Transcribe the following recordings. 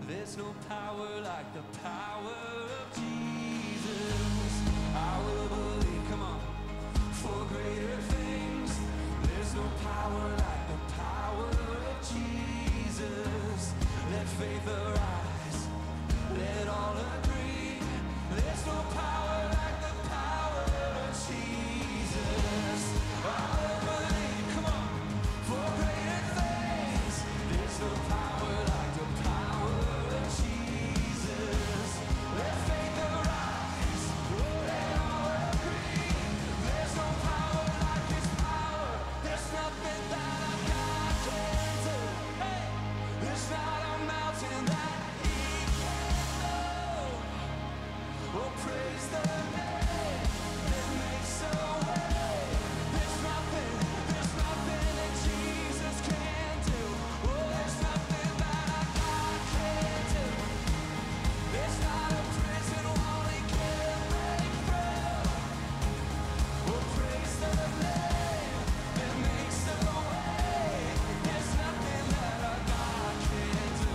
There's no power like the power of Jesus. I will believe, come on, for greater things. There's no power like the power of Jesus. Let faith arise, let all agree. There's no power like the power of Jesus. I will believe, come on, for greater things. There's no power like the power of Jesus. Let faith arise, let all agree. There's no power like His power. There's nothing that our God can't do. Hey, there's not a mountain that He can't move. Oh, praise the name that makes a way. There's nothing that Jesus can't do. Oh, there's nothing that our God can't do. There's not a prison wall He can't break through. Oh, praise the name that makes a way. There's nothing that our God can't do.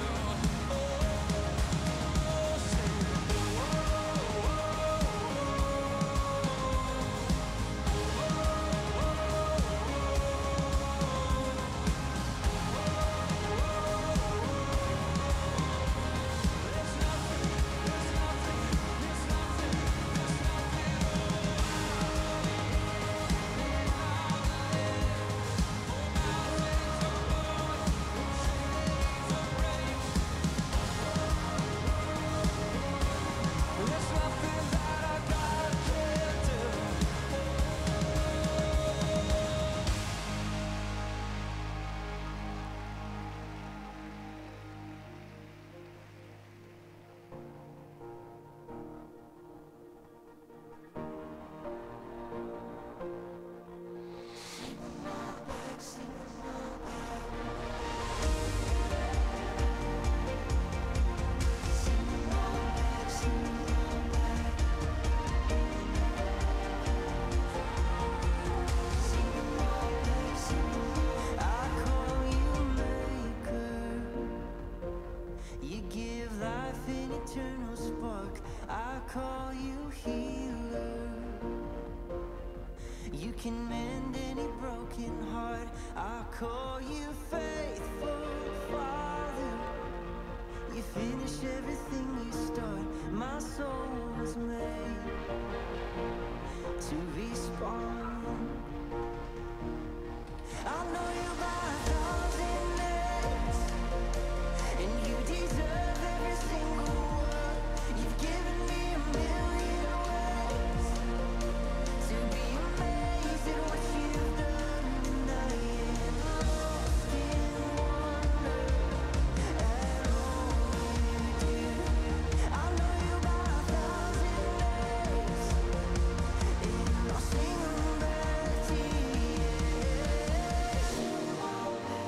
Oh, say, there's nothing, there's nothing, there's nothing, there's nothing. There's nothing that our God can't do. I call you maker. You give life an eternal spark. I call you healer. You can mend any broken heart. I call you faithful Father. You finish everything you start. My soul was made to respond. I know you by 1,000 names, and you deserve every single word. You've given me a million ways to be amazed at what you've done, and I am lost in wonder at all you do. I know you by 1,000 names, and I'll sing them back to you.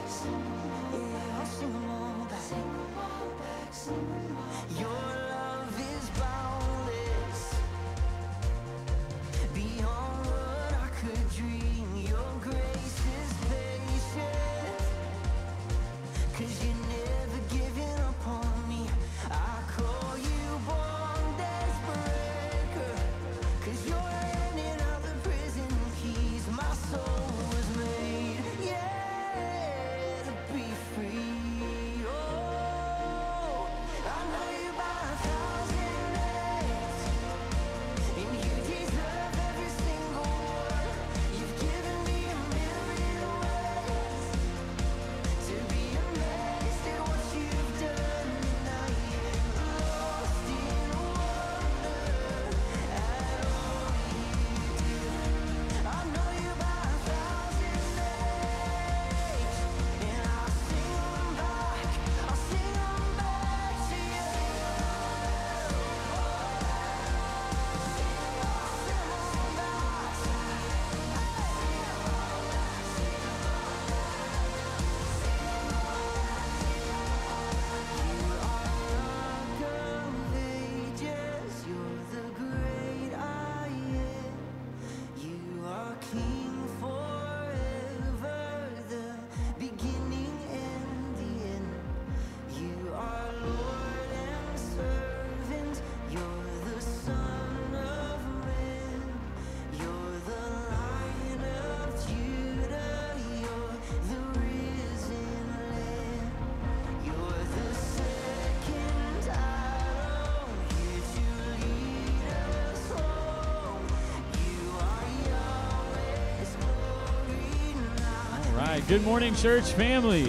Good morning, church family.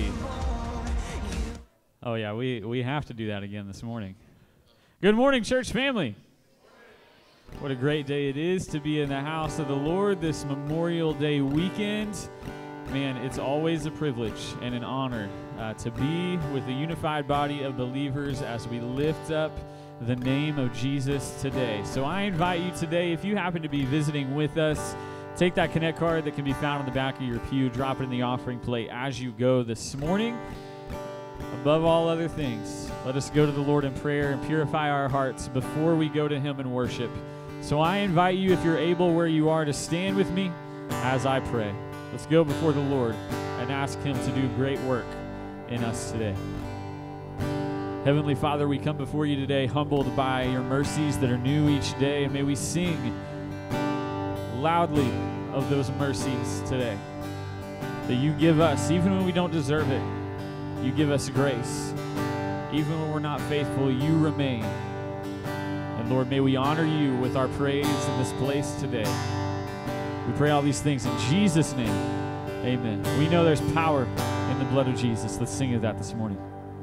Oh yeah, we have to do that again this morning. Good morning, church family. What a great day it is to be in the house of the Lord this Memorial Day weekend. Man, it's always a privilege and an honor to be with the unified body of believers as we lift up the name of Jesus today. So I invite you today, if you happen to be visiting with us, take that Connect card that can be found on the back of your pew, drop it in the offering plate as you go this morning. Above all other things, let us go to the Lord in prayer and purify our hearts before we go to Him in worship. So I invite you, if you're able where you are, to stand with me as I pray. Let's go before the Lord and ask Him to do great work in us today. Heavenly Father, we come before you today humbled by your mercies that are new each day, and may we sing loudly of those mercies today that you give us even when we don't deserve it. You give us grace. Even when we're not faithful, you remain. And Lord, may we honor you with our praise in this place today. We pray all these things in Jesus' name. Amen. We know there's power in the blood of Jesus. Let's sing of that this morning.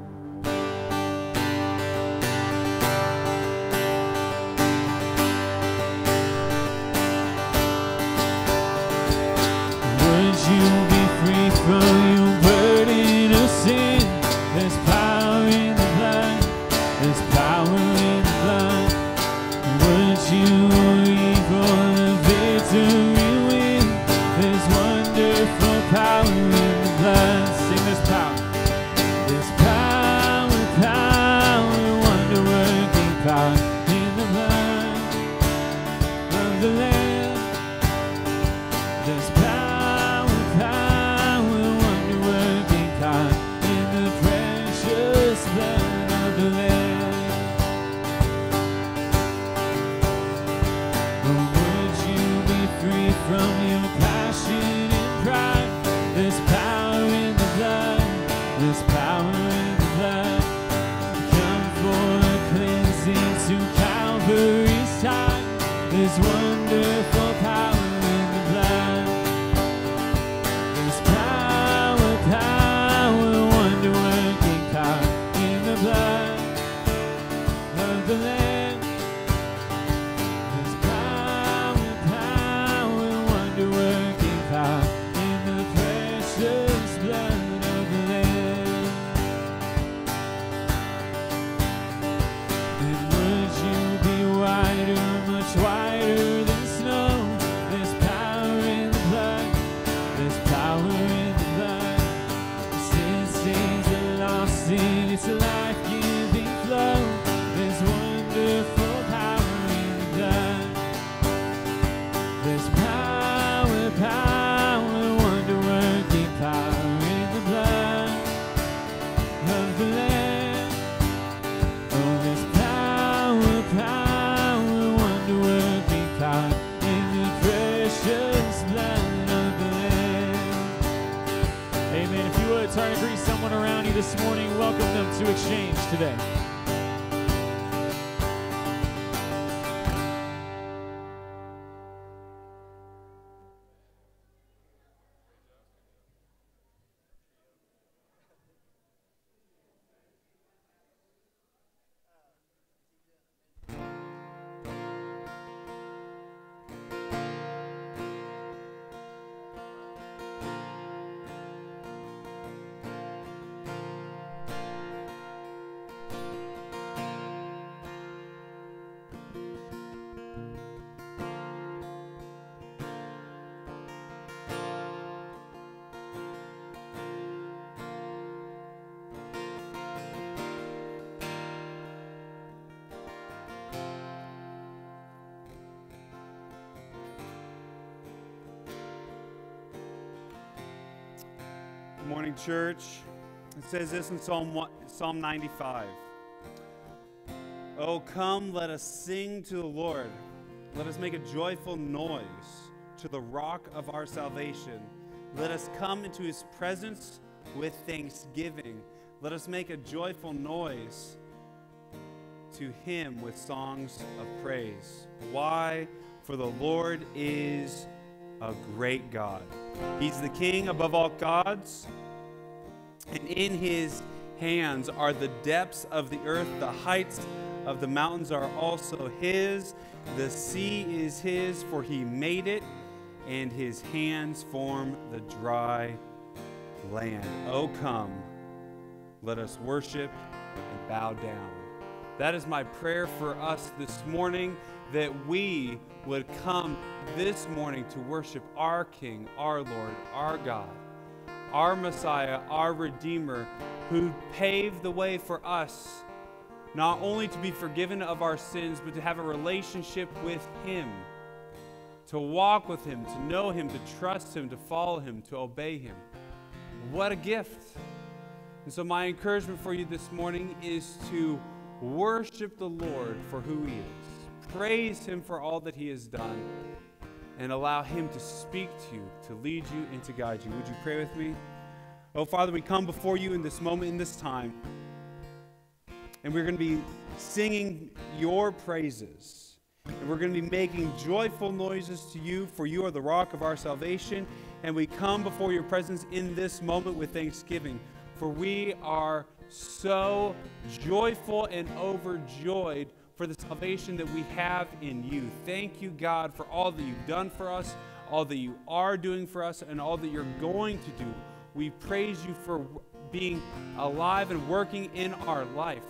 Would you be free from your burden of sin? There's power in the blood. There's power in the blood. Would you leave for the victory win? There's wonderful power in the blood. Sing, there's power. There's power, power, wonder-working power in the blood of the Lamb. There's power, power, wonder-working power in the precious blood of the Lamb. Oh, would you be free from your passion and pride? There's power in the blood. There's power in the blood. Come for a cleansing to Calvary's side. There's wonderful power in the blood. There's power, power, wonder-working power in the blood of the Lamb. There's power, power, wonder-working power in the precious blood of the Lamb. And would you be whiter, much whiter than snow? There's power in the blood. There's power in the blood. Sin stains are lost in its life-giving flow. There's wonderful power in the blood. There's power, power, wonder-working power in the blood of the Lamb. Oh, there's power, power, wonder-working power in the precious blood of the Lamb. Amen. If you would, turn and greet someone around you this morning. Welcome them to Exchange today. Good morning, church. It says this in Psalm 95. Oh, come, let us sing to the Lord. Let us make a joyful noise to the rock of our salvation. Let us come into his presence with thanksgiving. Let us make a joyful noise to him with songs of praise. Why? For the Lord is a great God. He's the King above all gods, and in his hands are the depths of the earth. The heights of the mountains are also his. The sea is his, for he made it, and his hands form the dry land. Oh, come, let us worship and bow down. That is my prayer for us this morning, that we would come this morning to worship our King, our Lord, our God, our Messiah, our Redeemer, who paved the way for us, not only to be forgiven of our sins, but to have a relationship with him, to walk with him, to know him, to trust him, to follow him, to obey him. What a gift. And so my encouragement for you this morning is to worship the Lord for who he is. Praise him for all that he has done, and allow him to speak to you, to lead you, and to guide you. Would you pray with me? Oh, Father, we come before you in this moment, in this time, and we're going to be singing your praises. And we're going to be making joyful noises to you, for you are the rock of our salvation. And we come before your presence in this moment with thanksgiving, for we are so joyful and overjoyed for the salvation that we have in you. Thank you, God, for all that you've done for us, all that you are doing for us, and all that you're going to do. We praise you for being alive and working in our life.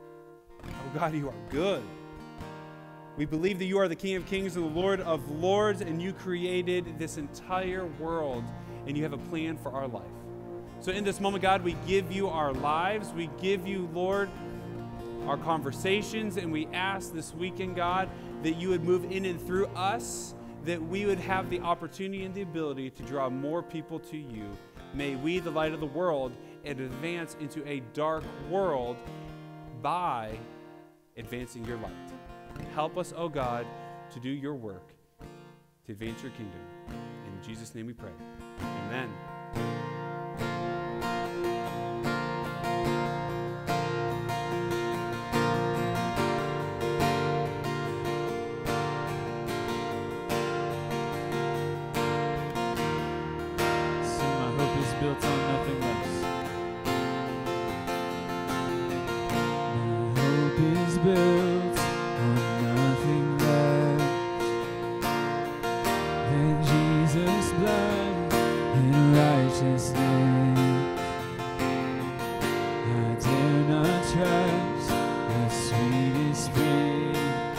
Oh God, you are good. We believe that you are the King of Kings and the Lord of Lords, and you created this entire world, and you have a plan for our life. So in this moment, God, we give you our lives. We give you, Lord, our conversations, and we ask this weekend, God, that you would move in and through us, that we would have the opportunity and the ability to draw more people to you. May we, the light of the world, advance into a dark world by advancing your light. Help us, oh God, to do your work, to advance your kingdom. In Jesus' name we pray. Amen. Built on nothing less. My hope is built on nothing less than Jesus' blood and righteousness. I dare not trust the sweetest spring,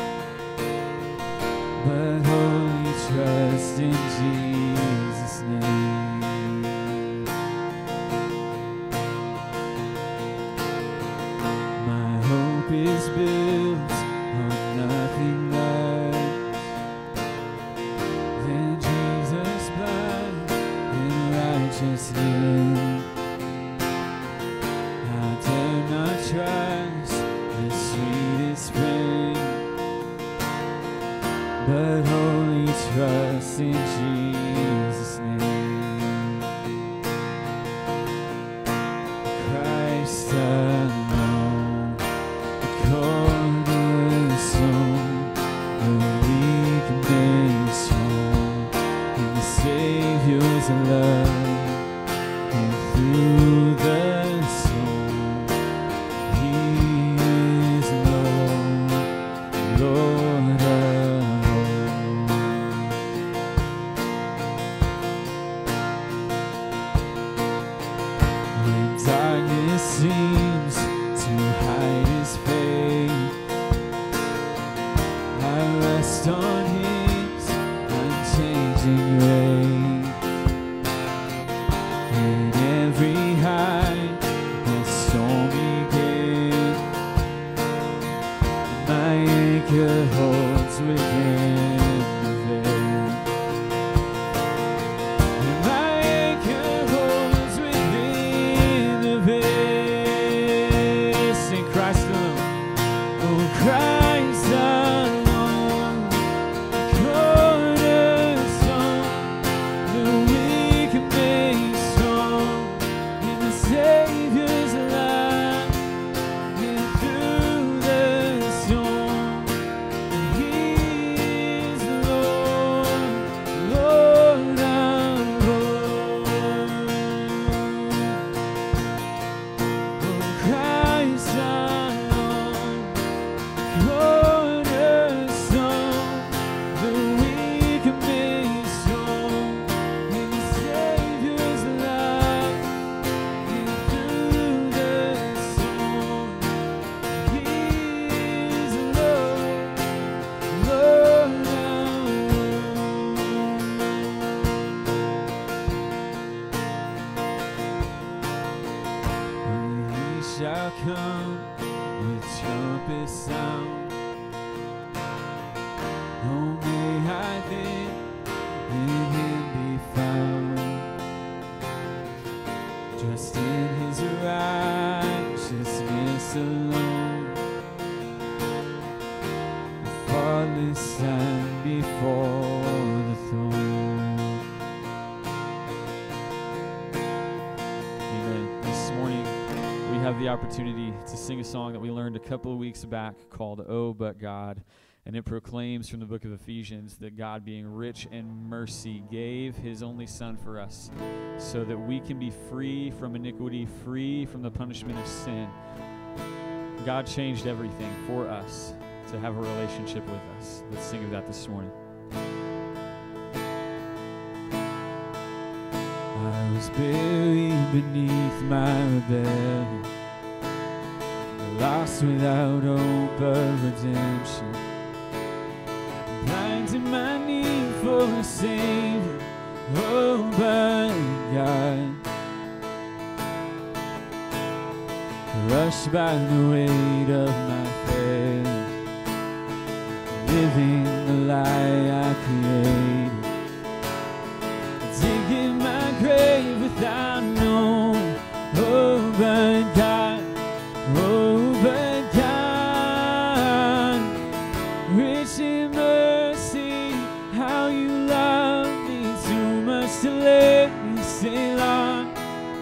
but wholly trust in Jesus' name. Is built on nothing less than Jesus' blood and righteousness. I dare not trust the sweetest friend, but wholly trust in Jesus' name. Christ alone. Savior's love, and through the soul, He is Lord, Lord of all. When darkness seems to hide His face, I rest on His unchanging way. Holds within the veil, and my anchor holds within the veil. Sing Christ alone, oh Christ alone, the cornerstone, the weak and made strong in the Savior's love, and through the storm. He trumpet sound. Oh, may I then in him be found, just in his righteousness alone, faultless stand before the throne. Amen. This morning we have the opportunity to sing a song that we learned a couple of weeks back called "Oh But God," and it proclaims from the book of Ephesians that God, being rich in mercy, gave his only Son for us so that we can be free from iniquity, free from the punishment of sin. God changed everything for us to have a relationship with us. Let's sing of that this morning. I was buried beneath my rebellion, lost without hope of redemption, blind to my need for a Savior. Oh, but God, crushed by the weight of my failure, living the lie I created, digging my grave without knowing. Oh, but God, oh, but God, rich in mercy, how you love me too much to let me stay long.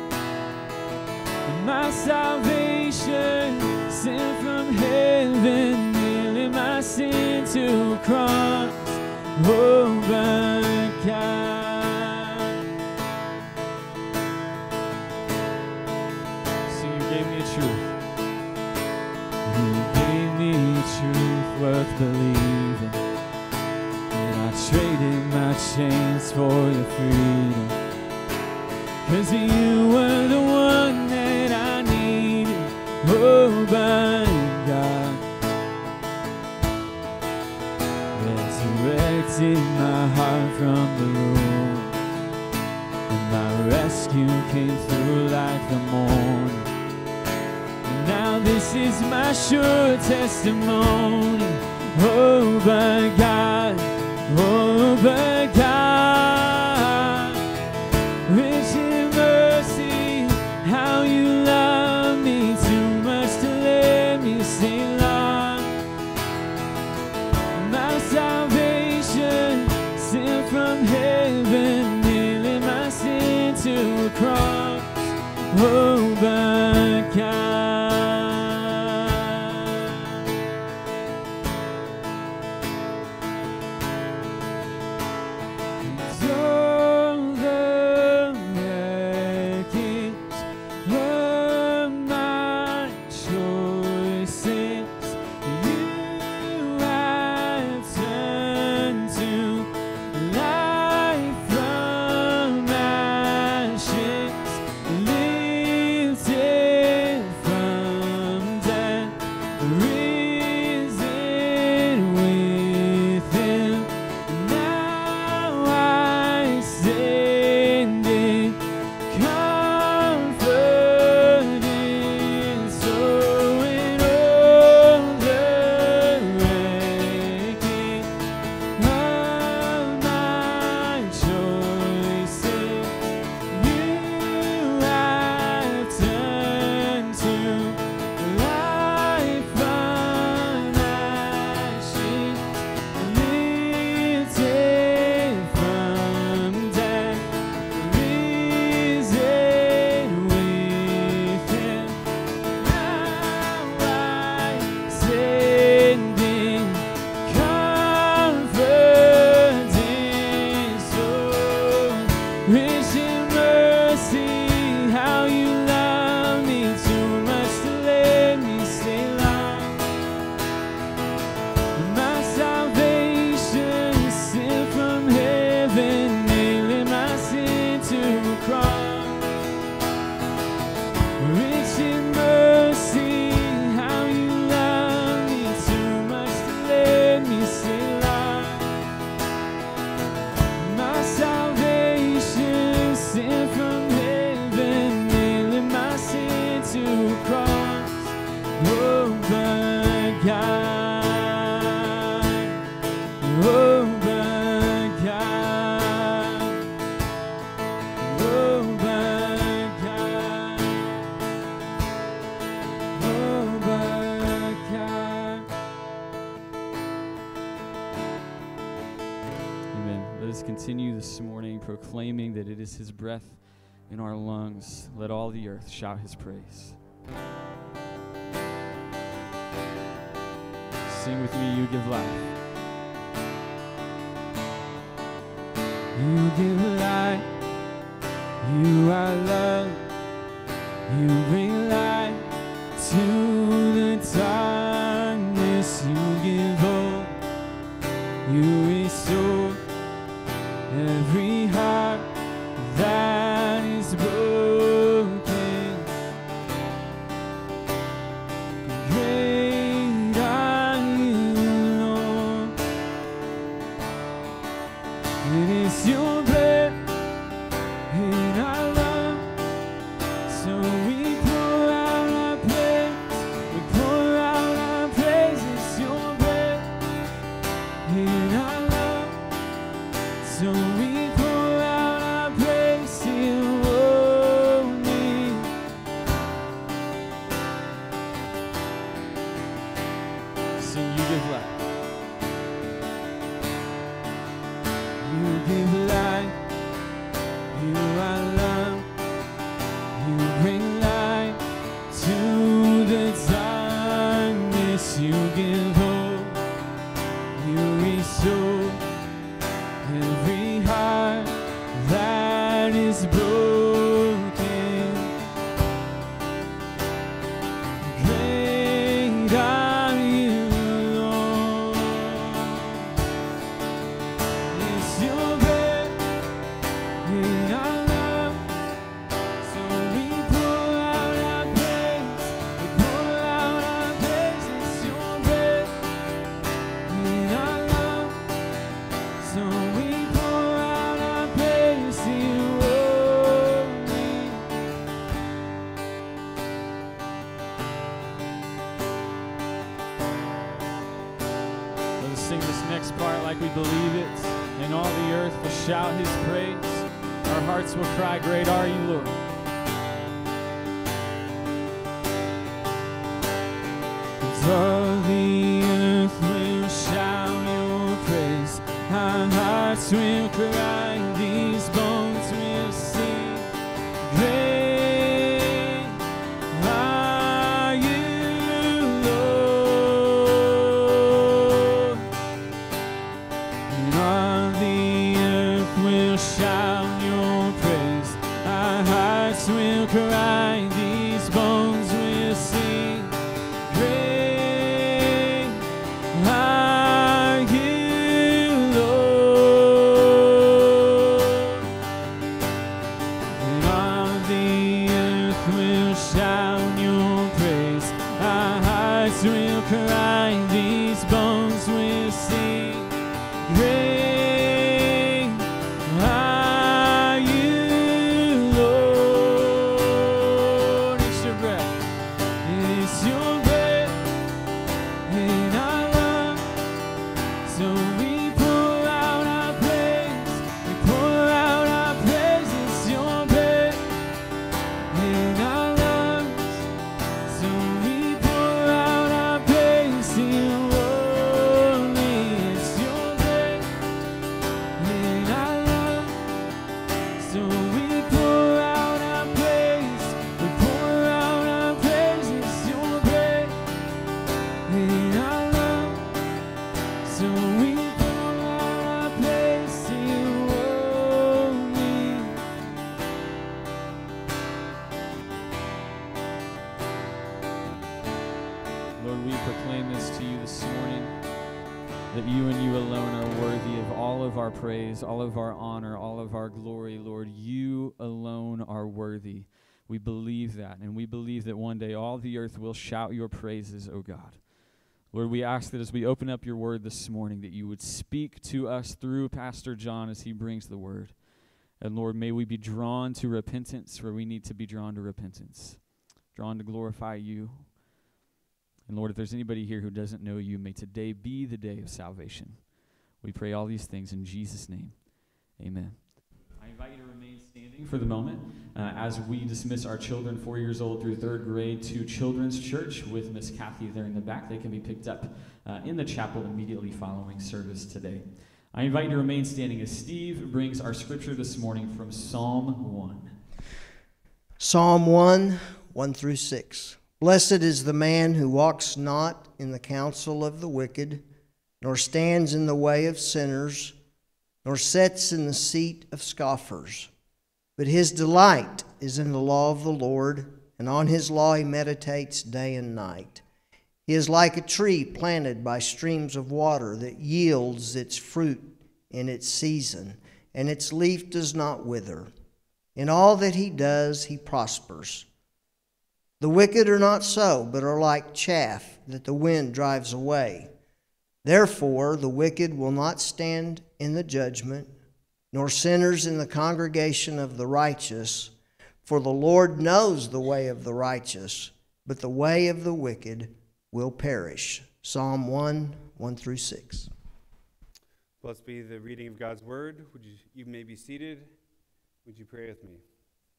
And my salvation sent from heaven, nailing my sin to a cross. Oh, but God, so you gave me a truth. You gave me a truth worth believing, and I traded my chains for your freedom, 'cause you were the one that I needed. Oh, but God, resurrected my heart from the ruin, and my rescue came through like the morning. And now this is my sure testimony. Oh, but God, oh, but God, rich in mercy, how you love me too much to let me stay long. My salvation sent from heaven, nailing my sin to a cross. Oh, but God, and all the wreckage of my choices continue this morning proclaiming that it is his breath in our lungs. Let all the earth shout his praise. Sing with me, you give life. You give light, you are love, you bring light to the darkness, you give hope, you restore every heart that is broken. Great are you, Lord. It is your breath in our lungs, so we pour out our praise. We pour out our praise. It's your breath in our lungs, so we pour out our praise to you only. Sing, you give life. You give light, you are love, you bring light to the darkness, you give hope, you restore every heart that is broken. Great are you, Lord. It's your breath in our lungs, so we pour out our praise. We pour out our praise. It's your breath in our lungs, so we pour out our praise to you only. Let us sing this next part like we believe it, and all the earth will shout his praise. Our hearts will cry, great are you, Lord. And all the earth will shout your praise. Our hearts will cry, these bones will sing. Great are you, Lord. And all the earth will shout your praise. Our hearts will cry, these bones will sing. Great are you, Lord. And all the earth will shout your praise. Our hearts will cry, these bones will sing. Great are you, Lord. It's your breath. It's your breath in our lungs, so we pour out our praise. We pour out our praise. It's your breath in our lungs, so we pour out our praise to you only. It's your breath in our lungs, so we pour out our praise. We pour out our praise. It's your breath in our lungs, so we pour out our praise to you only. Lord, we proclaim this to you this morning, that you and you alone are worthy of all of our praise, all of our honor, all of our glory. Lord, you alone are worthy. We believe that, and we believe that one day all the earth will shout your praises, O God. Lord, we ask that as we open up your word this morning, that you would speak to us through Pastor John as he brings the word. And Lord, may we be drawn to repentance where we need to be drawn to repentance, drawn to glorify you. And Lord, if there's anybody here who doesn't know you, may today be the day of salvation. We pray all these things in Jesus' name. Amen. I invite you to remain standing for the moment as we dismiss our children 4 years old through third grade to Children's Church with Miss Kathy there in the back. They can be picked up in the chapel immediately following service today. I invite you to remain standing as Steve brings our scripture this morning from Psalm 1. Psalm 1, 1 through 6. Blessed is the man who walks not in the counsel of the wicked, nor stands in the way of sinners, nor sits in the seat of scoffers. But his delight is in the law of the Lord, and on his law he meditates day and night. He is like a tree planted by streams of water that yields its fruit in its season, and its leaf does not wither. In all that he does, he prospers. The wicked are not so, but are like chaff that the wind drives away. Therefore, the wicked will not stand in the judgment, nor sinners in the congregation of the righteous. For the Lord knows the way of the righteous, but the way of the wicked will perish. Psalm 1, 1 through 6. Blessed be the reading of God's word. You may be seated. Would you pray with me?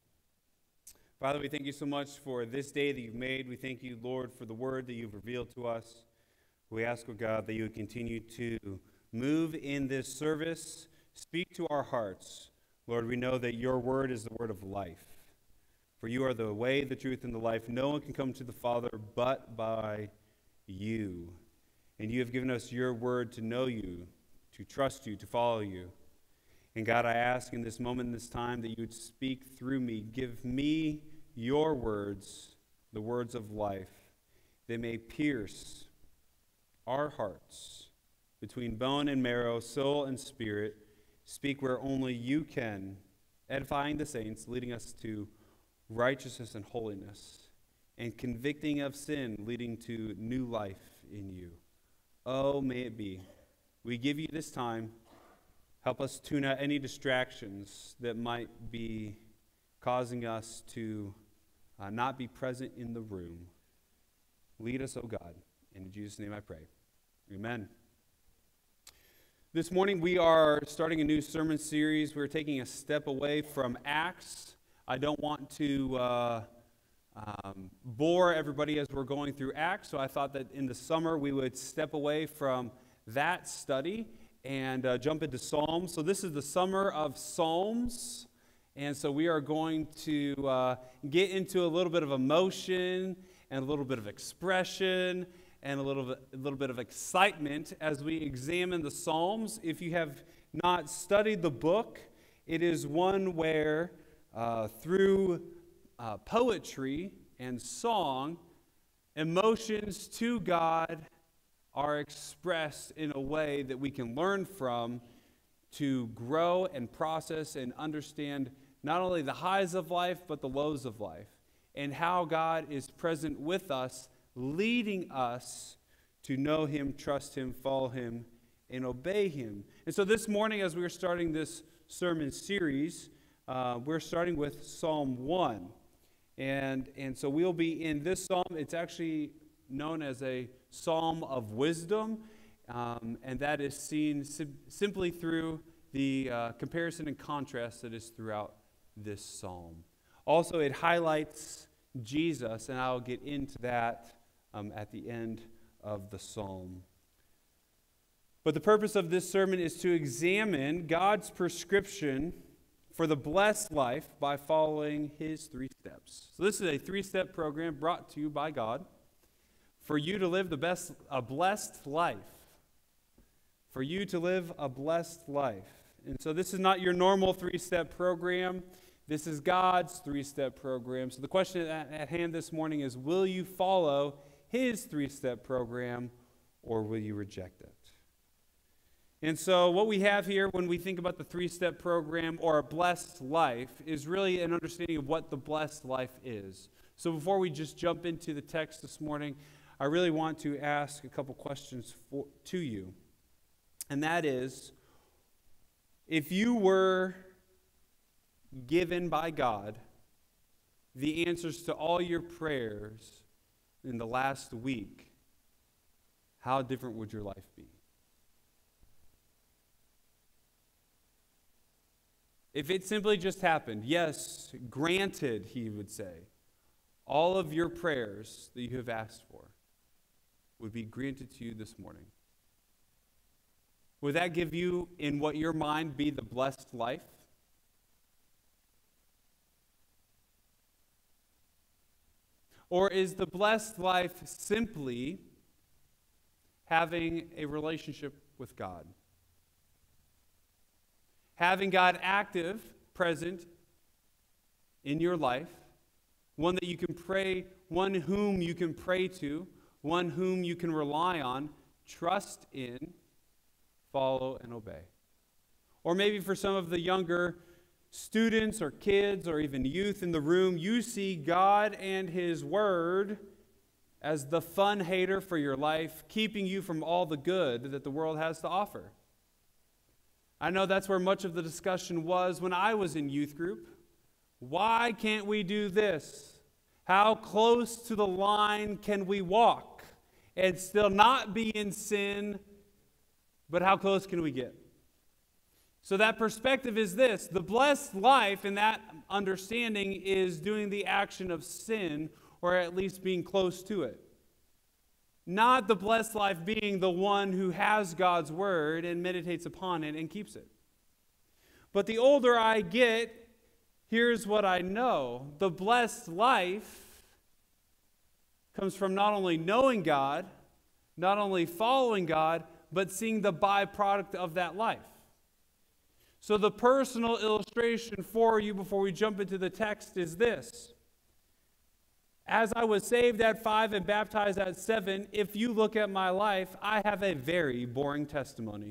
Father, we thank you so much for this day that you've made. We thank you, Lord, for the word that you've revealed to us. We ask, oh God, that you would continue to move in this service, speak to our hearts. Lord, we know that your word is the word of life. For you are the way, the truth, and the life. No one can come to the Father but by you. And you have given us your word to know you, to trust you, to follow you. And God, I ask in this moment, in this time, that you would speak through me. Give me your words, the words of life. They may pierce our hearts between bone and marrow, soul and spirit. Speak where only you can, edifying the saints, leading us to righteousness and holiness, and convicting of sin, leading to new life in you. Oh, may it be. We give you this time. Help us tune out any distractions that might be causing us to not be present in the room. Lead us, oh God. And in Jesus' name I pray. Amen. This morning we are starting a new sermon series. We're taking a step away from Acts. I don't want to bore everybody as we're going through Acts, so I thought that in the summer we would step away from that study and jump into Psalms. So this is the summer of Psalms, and so we are going to get into a little bit of emotion and a little bit of expression and a little bit of excitement as we examine the Psalms. If you have not studied the book, it is one where through poetry and song, emotions to God are expressed in a way that we can learn from to grow and process and understand not only the highs of life, but the lows of life, and how God is present with us, leading us to know him, trust him, follow him, and obey him. And so this morning, as we're starting this sermon series, we're starting with Psalm 1. And so we'll be in this psalm. It's actually known as a psalm of wisdom, and that is seen simply through the comparison and contrast that is throughout this psalm. Also, it highlights Jesus, and I'll get into that at the end of the psalm. But the purpose of this sermon is to examine God's prescription for the blessed life by following his 3 steps. So this is a 3-step program brought to you by God for you to live a blessed life. For you to live a blessed life. And so this is not your normal 3-step program. This is God's 3-step program. So the question at hand this morning is, will you follow his 3-step program, or will you reject it? And so what we have here when we think about the 3-step program or a blessed life is really an understanding of what the blessed life is. So before we just jump into the text this morning, I really want to ask a couple questions to you. And that is, if you were given by God the answers to all your prayers in the last week, how different would your life be? If it simply just happened, yes, granted, he would say, all of your prayers that you have asked for would be granted to you this morning. would that give you, in what your mind, be the blessed life? Or is the blessed life simply having a relationship with God? Having God active, present in your life, one that you can pray, one whom you can pray to, one whom you can rely on, trust in, follow, and obey. Or maybe for some of the younger students or kids or even youth in the room, you see God and His Word as the fun hater for your life, keeping you from all the good that the world has to offer. I know that's where much of the discussion was when I was in youth group. Why can't we do this? How close to the line can we walk and still not be in sin, but how close can we get? So that perspective is this: the blessed life in that understanding is doing the action of sin, or at least being close to it. Not the blessed life being the one who has God's word and meditates upon it and keeps it. But the older I get, here's what I know. The blessed life comes from not only knowing God, not only following God, but seeing the byproduct of that life. So the personal illustration for you before we jump into the text is this. As I was saved at 5 and baptized at 7, if you look at my life, I have a very boring testimony.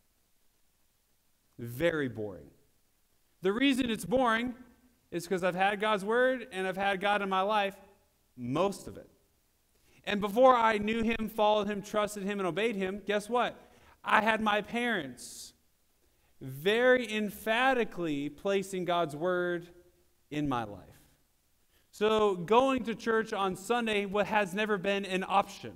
Very boring. The reason it's boring is because I've had God's word and I've had God in my life, most of it. And before I knew Him, followed Him, trusted Him, and obeyed Him, guess what? I had my parents very emphatically placing God's word in my life. So going to church on Sunday has never been an option.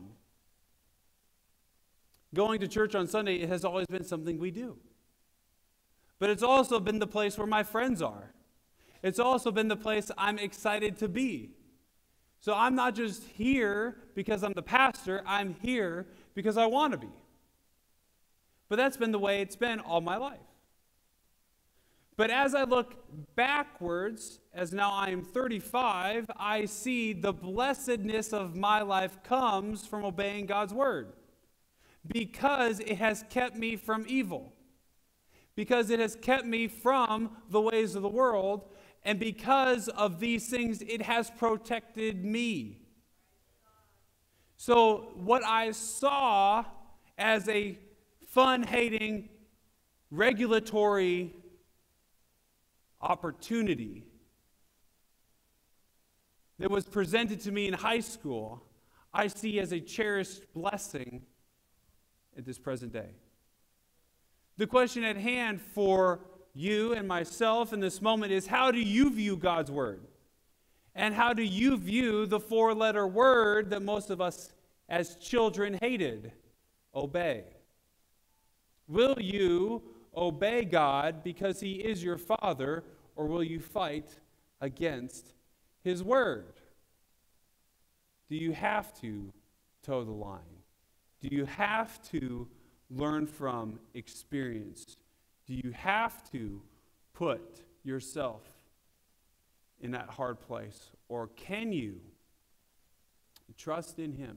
Going to church on Sunday, it has always been something we do. But it's also been the place where my friends are. It's also been the place I'm excited to be. So I'm not just here because I'm the pastor, I'm here because I want to be. But that's been the way it's been all my life. But as I look backwards, as now I am 35, I see the blessedness of my life comes from obeying God's word. Because it has kept me from evil. Because it has kept me from the ways of the world. And because of these things, it has protected me. So what I saw as a fun-hating, regulatory opportunity that was presented to me in high school, I see as a cherished blessing at this present day. The question at hand for you and myself in this moment is, how do you view God's word? And how do you view the four-letter word that most of us as children hated? Obey. Will you obey God because He is your Father, or will you fight against His word? Do you have to toe the line? Do you have to learn from experience? Do you have to put yourself in that hard place? Or can you trust in Him?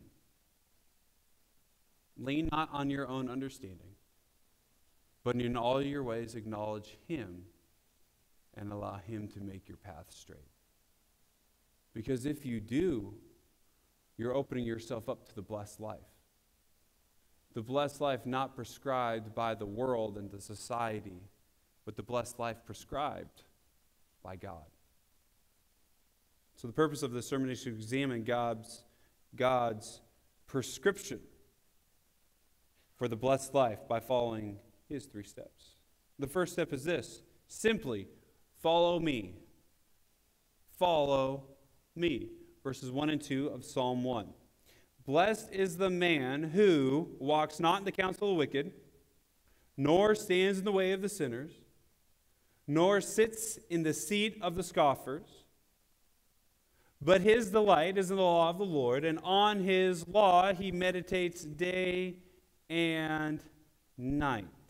Lean not on your own understanding, but in all your ways acknowledge Him and allow Him to make your path straight. Because if you do, you're opening yourself up to the blessed life. The blessed life not prescribed by the world and the society, but the blessed life prescribed by God. So the purpose of this sermon is to examine God's prescription for the blessed life by following His 3 steps. The first step is this: simply follow me. Follow me. Verses 1 and 2 of Psalm 1. Blessed is the man who walks not in the counsel of the wicked, nor stands in the way of the sinners, nor sits in the seat of the scoffers. But his delight is in the law of the Lord, and on His law he meditates day and night.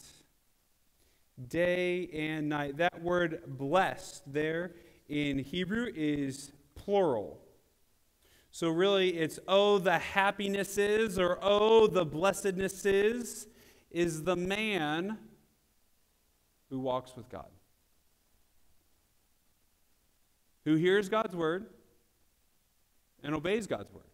day and night. That word blessed there in Hebrew is plural. So really it's oh the happiness is, or oh the blessedness is the man who walks with God, who hears God's word and obeys God's word.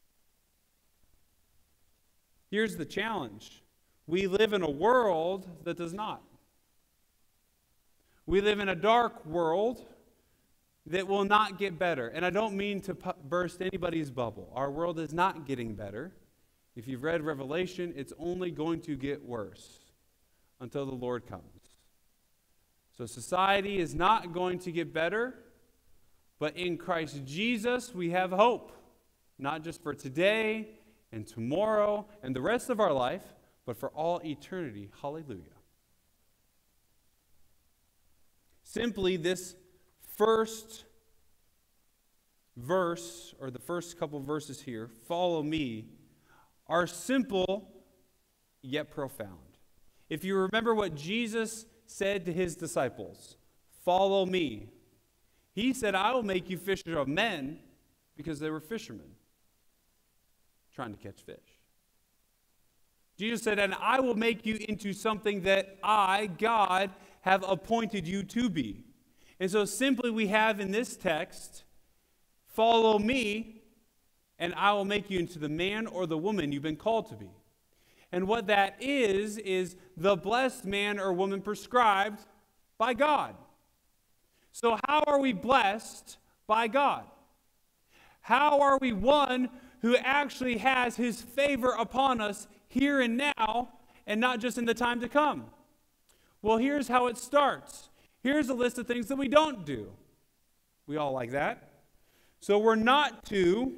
Here's the challenge. We live in a world that does not. We live in a dark world that will not get better. And I don't mean to burst anybody's bubble. Our world is not getting better. If you've read Revelation, it's only going to get worse until the Lord comes. So society is not going to get better, but in Christ Jesus we have hope, not just for today and tomorrow and the rest of our life, but for all eternity. Hallelujah. Simply this first verse, or the first couple verses here, follow me, are simple yet profound. If you remember what Jesus said to his disciples, follow me. He said, I will make you fishers of men, because they were fishermen trying to catch fish. Jesus said, and I will make you into something that I, God, have appointed you to be. And so simply we have in this text, follow me, and I will make you into the man or the woman you've been called to be. And what that is the blessed man or woman prescribed by God. So how are we blessed by God? How are we one who actually has his favor upon us here and now, and not just in the time to come? Well, here's how it starts. Here's a list of things that we don't do. We all like that. So we're not to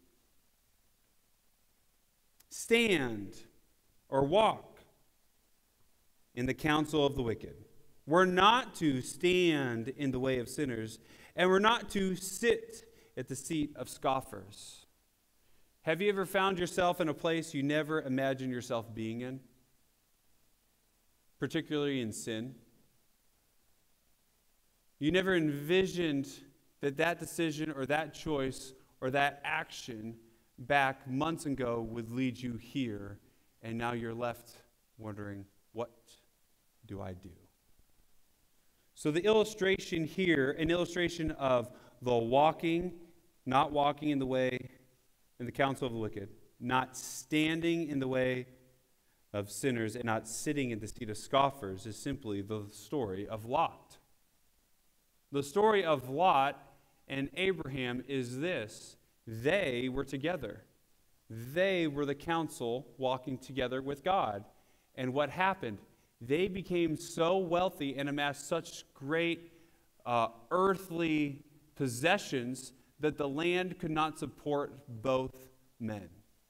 stand or walk in the counsel of the wicked. We're not to stand in the way of sinners, and we're not to sit at the seat of scoffers. Have you ever found yourself in a place you never imagined yourself being in? Particularly in sin. You never envisioned that decision or that choice or that action back months ago would lead you here, and now you're left wondering, what do I do? So the illustration here, an illustration of the walking, not walking in the way, in the counsel of the wicked, not standing in the way of sinners, and not sitting in the seat of scoffers, is simply the story of Lot. The story of Lot and Abraham is this: they were together. They were the council walking together with God. And what happened? They became so wealthy and amassed such great earthly possessions that the land could not support both men.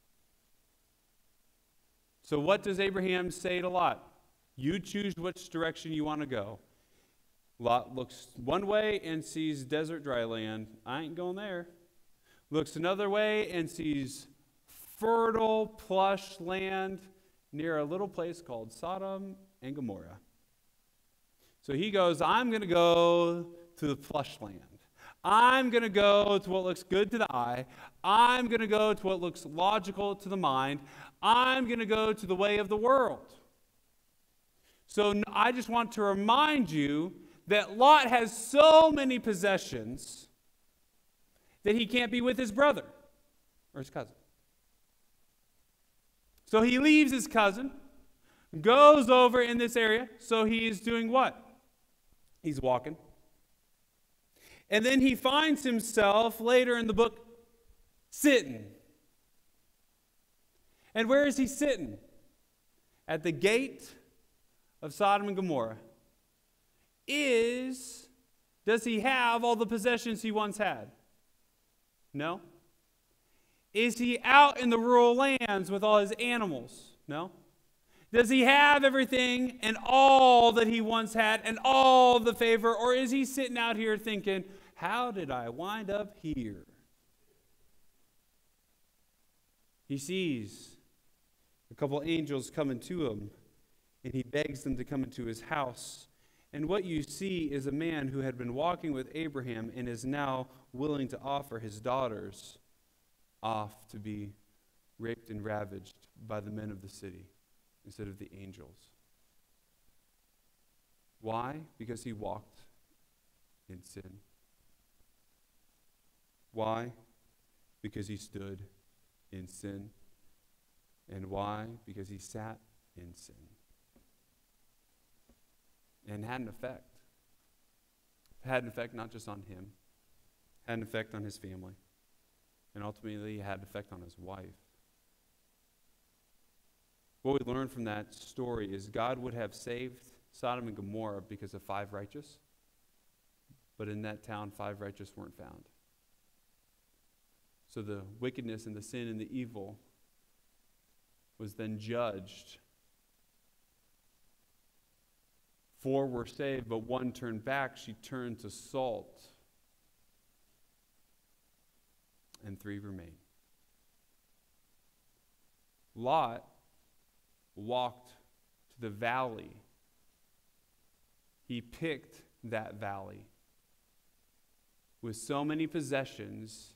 So what does Abraham say to Lot? You choose which direction you want to go. Lot looks one way and sees desert dry land. I ain't going there. Looks another way and sees fertile, plush land near a little place called Sodom and Gomorrah. So he goes, I'm going to go to the plush land. I'm going to go to what looks good to the eye. I'm going to go to what looks logical to the mind. I'm going to go to the way of the world. So I just want to remind you that Lot has so many possessions that he can't be with his brother or his cousin. So he leaves his cousin, goes over in this area. So he's doing what? He's walking. And then he finds himself later in the book sitting. And where is he sitting? At the gate of Sodom and Gomorrah. Does he have all the possessions he once had? No. Is he out in the rural lands with all his animals? No. Does he have everything and all that he once had and all the favor? Or is he sitting out here thinking, how did I wind up here? He sees a couple angels coming to him. and he begs them to come into his house. And what you see is a man who had been walking with Abraham and is now willing to offer his daughters off to be raped and ravaged by the men of the city instead of the angels. Why? Because he walked in sin. Why? Because he stood in sin. And why? Because he sat in sin. And had an effect. It had an effect not just on him, had an effect on his family, and ultimately it had an effect on his wife. What we learn from that story is God would have saved Sodom and Gomorrah because of 5 righteous, but in that town 5 righteous weren't found. So the wickedness and the sin and the evil was then judged. 4 were saved, but 1 turned back. She turned to salt. And 3 remained. Lot walked to the valley. He picked that valley with so many possessions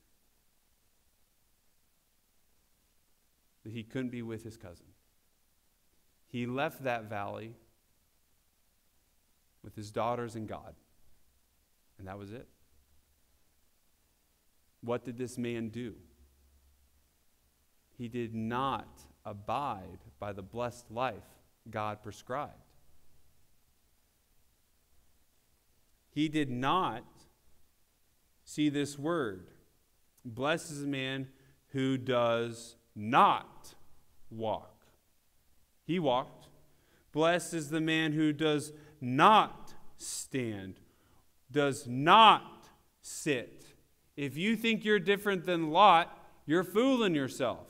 that he couldn't be with his cousin. He left that valley with his daughters and God. And that was it. What did this man do? He did not abide by the blessed life God prescribed. He did not see this word. Blessed is the man who does not walk. He walked. Blessed is the man who does not stand, does not sit. If you think you're different than Lot, you're fooling yourself.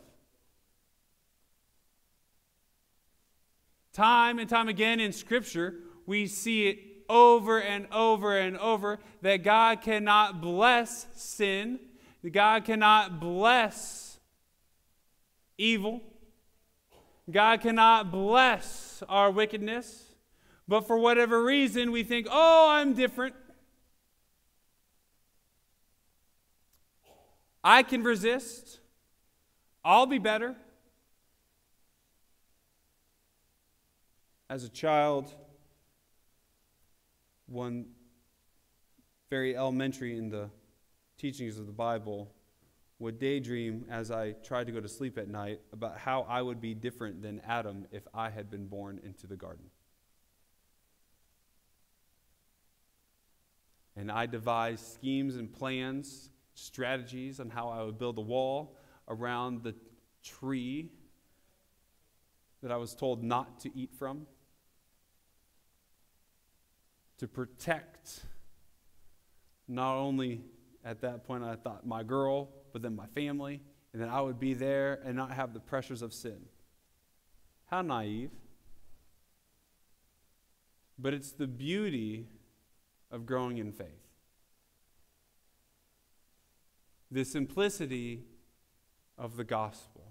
Time and time again in Scripture, we see it over and over and over that God cannot bless sin, that God cannot bless evil, God cannot bless our wickedness. But for whatever reason, we think, oh, I'm different. I can resist. I'll be better. As a child, one very elementary in the teachings of the Bible would daydream as I tried to go to sleep at night about how I would be different than Adam if I had been born into the garden. And I devised schemes and plans, strategies on how I would build a wall around the tree that I was told not to eat from, to protect not only at that point I thought my girl, but then my family, and that I would be there and not have the pressures of sin. How naive. But it's the beauty of growing in faith. The simplicity of the gospel.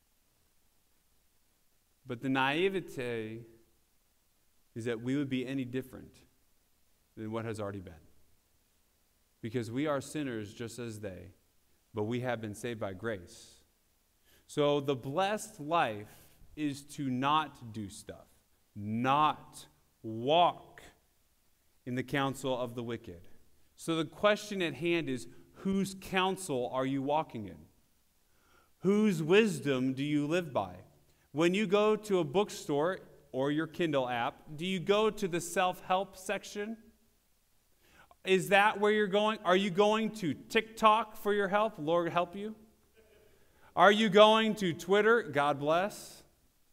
But the naivete is that we would be any different than what has already been. Because we are sinners just as they, but we have been saved by grace. So the blessed life is to not do stuff, not walk in the counsel of the wicked. So the question at hand is, whose counsel are you walking in? Whose wisdom do you live by? When you go to a bookstore or your Kindle app, do you go to the self-help section? Is that where you're going? Are you going to TikTok for your help? Lord help you. Are you going to Twitter? God bless.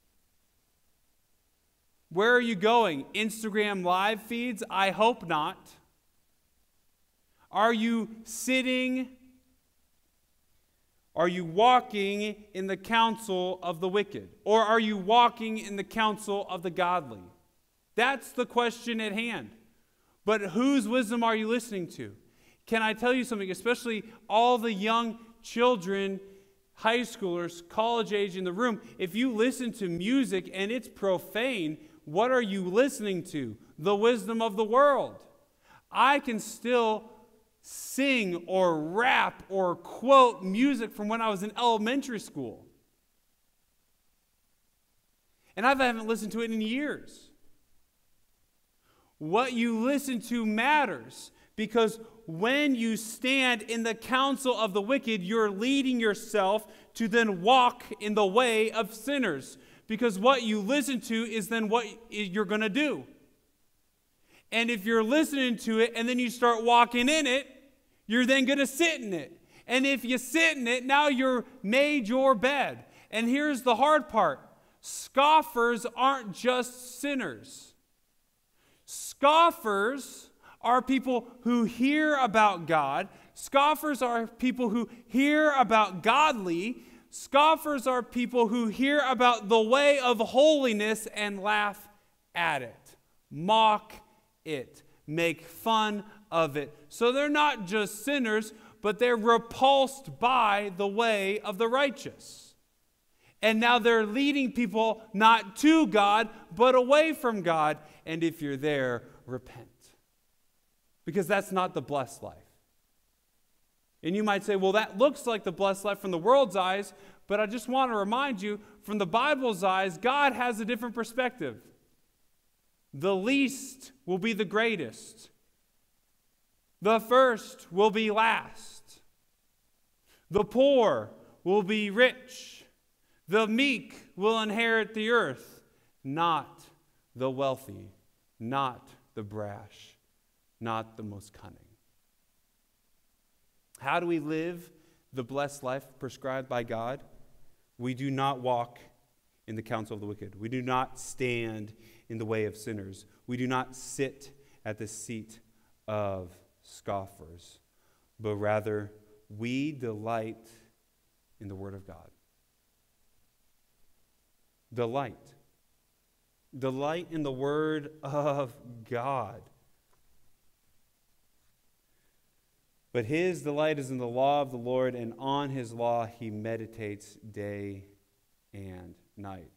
Where are you going? Instagram live feeds? I hope not. Are you sitting? Are you walking in the counsel of the wicked? Or are you walking in the counsel of the godly? That's the question at hand. But whose wisdom are you listening to? Can I tell you something? Especially all the young children, high schoolers, college age in the room. If you listen to music and it's profane, what are you listening to? The wisdom of the world. I can still sing or rap or quote music from when I was in elementary school. And I haven't listened to it in years. What you listen to matters, because when you stand in the counsel of the wicked, you're leading yourself to then walk in the way of sinners. Because what you listen to is then what you're going to do. And if you're listening to it and then you start walking in it, you're then going to sit in it. And if you sit in it, now you're made your bed. And here's the hard part. Scoffers aren't just sinners. Scoffers are people who hear about God. Scoffers are people who hear about godly. Scoffers are people who hear about the way of holiness and laugh at it, mock it, make fun of it. So they're not just sinners, but they're repulsed by the way of the righteous. And now they're leading people not to God, but away from God. And if you're there, repent. Because that's not the blessed life. And you might say, well, that looks like the blessed life from the world's eyes, but I just want to remind you, from the Bible's eyes, God has a different perspective. The least will be the greatest. The first will be last. The poor will be rich. The meek will inherit the earth, not the wealthy, not the brash, not the most cunning. How do we live the blessed life prescribed by God? We do not walk in the counsel of the wicked. We do not stand in the way of sinners. We do not sit at the seat of scoffers, but rather we delight in the Word of God. Delight. Delight in the Word of God. But his delight is in the law of the Lord, and on his law he meditates day and night.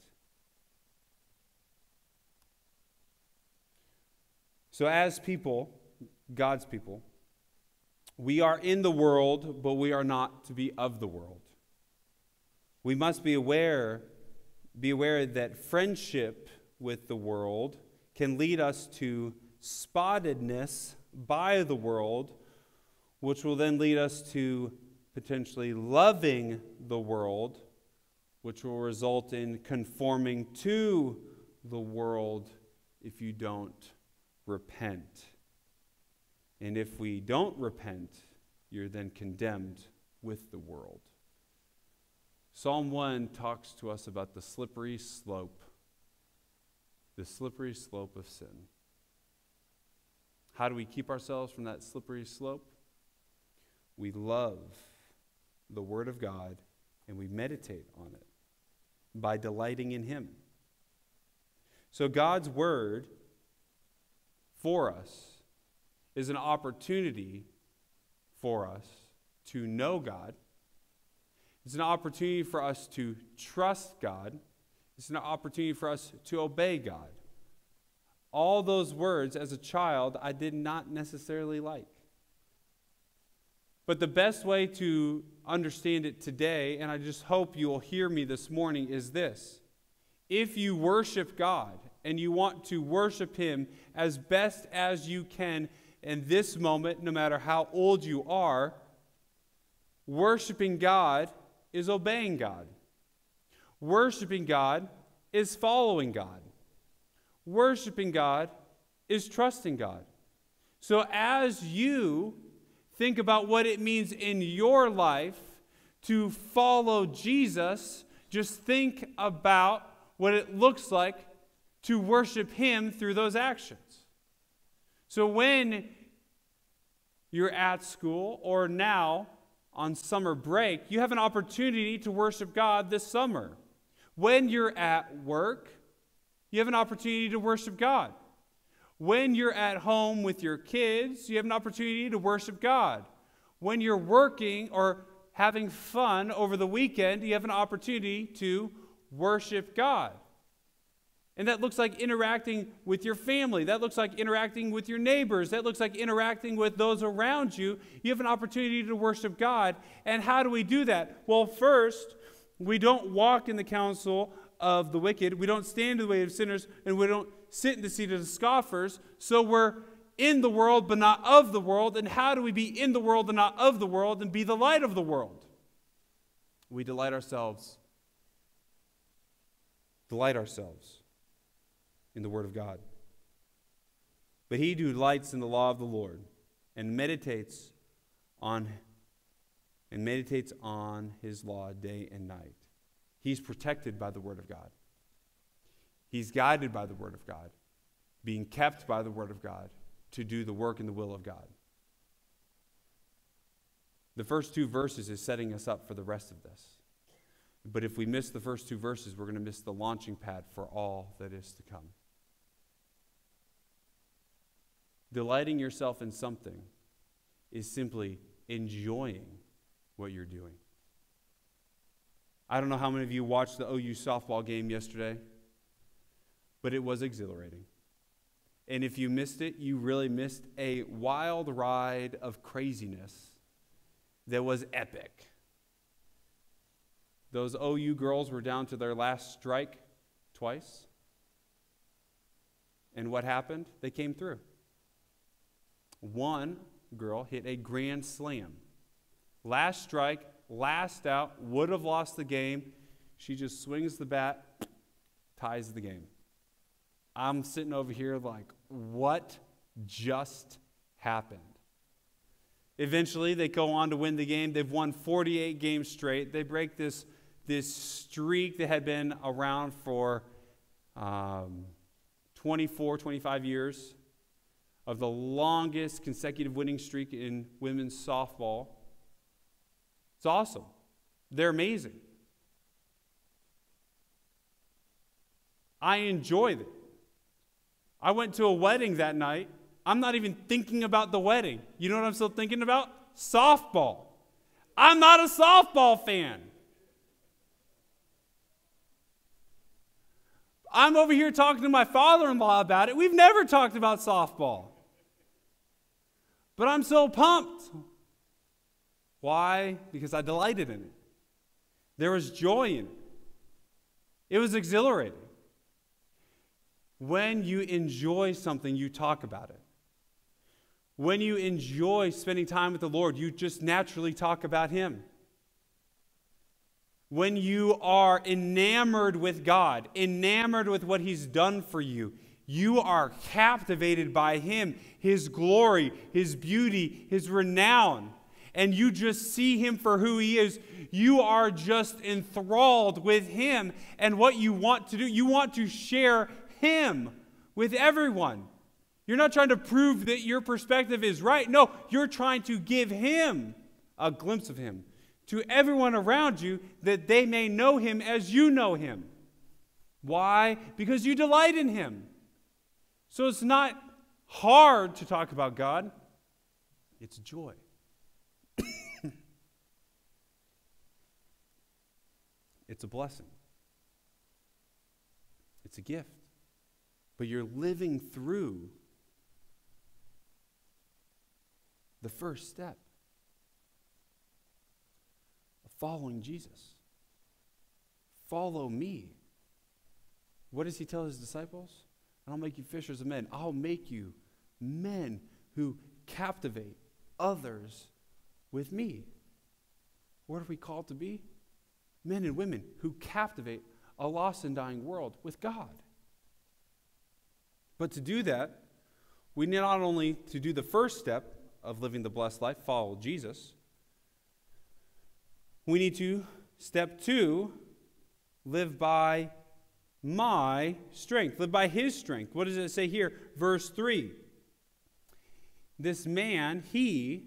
So as people, God's people, we are in the world, but we are not to be of the world. We must be aware that friendship with the world can lead us to spottedness by the world, which will then lead us to potentially loving the world, which will result in conforming to the world if you don't repent. And if we don't repent, you're then condemned with the world. Psalm 1 talks to us about the slippery slope of sin. How do we keep ourselves from that slippery slope? We love the Word of God and we meditate on it by delighting in Him. So God's Word for us is an opportunity for us to know God. It's an opportunity for us to trust God. It's an opportunity for us to obey God. All those words as a child I did not necessarily like. But the best way to understand it today, and I just hope you will hear me this morning, is this. If you worship God and you want to worship Him as best as you can in this moment, no matter how old you are, worshiping God is obeying God. Worshiping God is following God. Worshiping God is trusting God. So as you think about what it means in your life to follow Jesus, just think about what it looks like to worship Him through those actions. So when you're at school or now on summer break, you have an opportunity to worship God this summer. When you're at work, you have an opportunity to worship God. When you're at home with your kids, you have an opportunity to worship God. When you're working or having fun over the weekend, you have an opportunity to worship God. And that looks like interacting with your family. That looks like interacting with your neighbors. That looks like interacting with those around you. You have an opportunity to worship God. And how do we do that? Well, first, we don't walk in the counsel of the wicked. We don't stand in the way of sinners. And we don't sit in the seat of the scoffers. So we're in the world, but not of the world. And how do we be in the world and not of the world and be the light of the world? We delight ourselves in the Word of God. But he who delights in the law of the Lord and meditates on his law day and night, he's protected by the Word of God. He's guided by the Word of God, being kept by the Word of God to do the work and the will of God. The first 2 verses is setting us up for the rest of this. But if we miss the first 2 verses, we're going to miss the launching pad for all that is to come. Delighting yourself in something is simply enjoying what you're doing. I don't know how many of you watched the OU softball game yesterday, but it was exhilarating. And if you missed it, you really missed a wild ride of craziness that was epic. Those OU girls were down to their last strike twice. And what happened? They came through. One girl hit a grand slam. Last strike, last out, would have lost the game. She just swings the bat, ties the game. I'm sitting over here like, what just happened? Eventually, they go on to win the game. They've won 48 games straight. They break this streak that had been around for 24, 25 years of the longest consecutive winning streak in women's softball. It's awesome. They're amazing. I enjoyed it. I went to a wedding that night. I'm not even thinking about the wedding. You know what I'm still thinking about? Softball. I'm not a softball fan. I'm over here talking to my father-in-law about it. We've never talked about softball. But I'm so pumped. Why? Because I delighted in it. There was joy in it. It was exhilarating. When you enjoy something, you talk about it. When you enjoy spending time with the Lord, you just naturally talk about Him. When you are enamored with God, enamored with what He's done for you, you are captivated by Him, His glory, His beauty, His renown, and you just see Him for who He is. You are just enthralled with Him and what you want to do. You want to share Him with everyone. You're not trying to prove that your perspective is right. No, you're trying to give Him a glimpse of Him to everyone around you that they may know Him as you know Him. Why? Because you delight in Him. So it's not hard to talk about God. It's joy. It's a blessing. It's a gift. But you're living through the first step of following Jesus. Follow me. What does He tell His disciples? I'll make you fishers of men. I'll make you men who captivate others with me. What are we called to be? Men and women who captivate a lost and dying world with God. But to do that, we need not only to do the first step of living the blessed life, follow Jesus. We need to, step 2, live by my strength. Live by His strength. What does it say here? Verse 3. This man, he,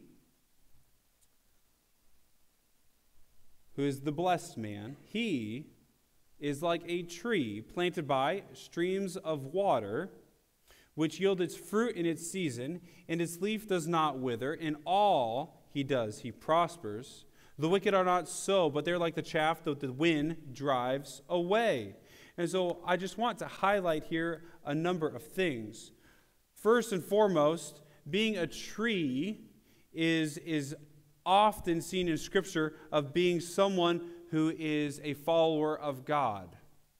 who is the blessed man, he is like a tree planted by streams of water, which yield its fruit in its season, and its leaf does not wither. In all he does, he prospers. The wicked are not so, but they're like the chaff that the wind drives away. And so I just want to highlight here a number of things. First and foremost, being a tree is often seen in Scripture of being someone who is a follower of God.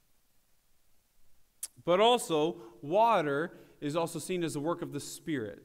But also, water is also seen as a work of the Spirit.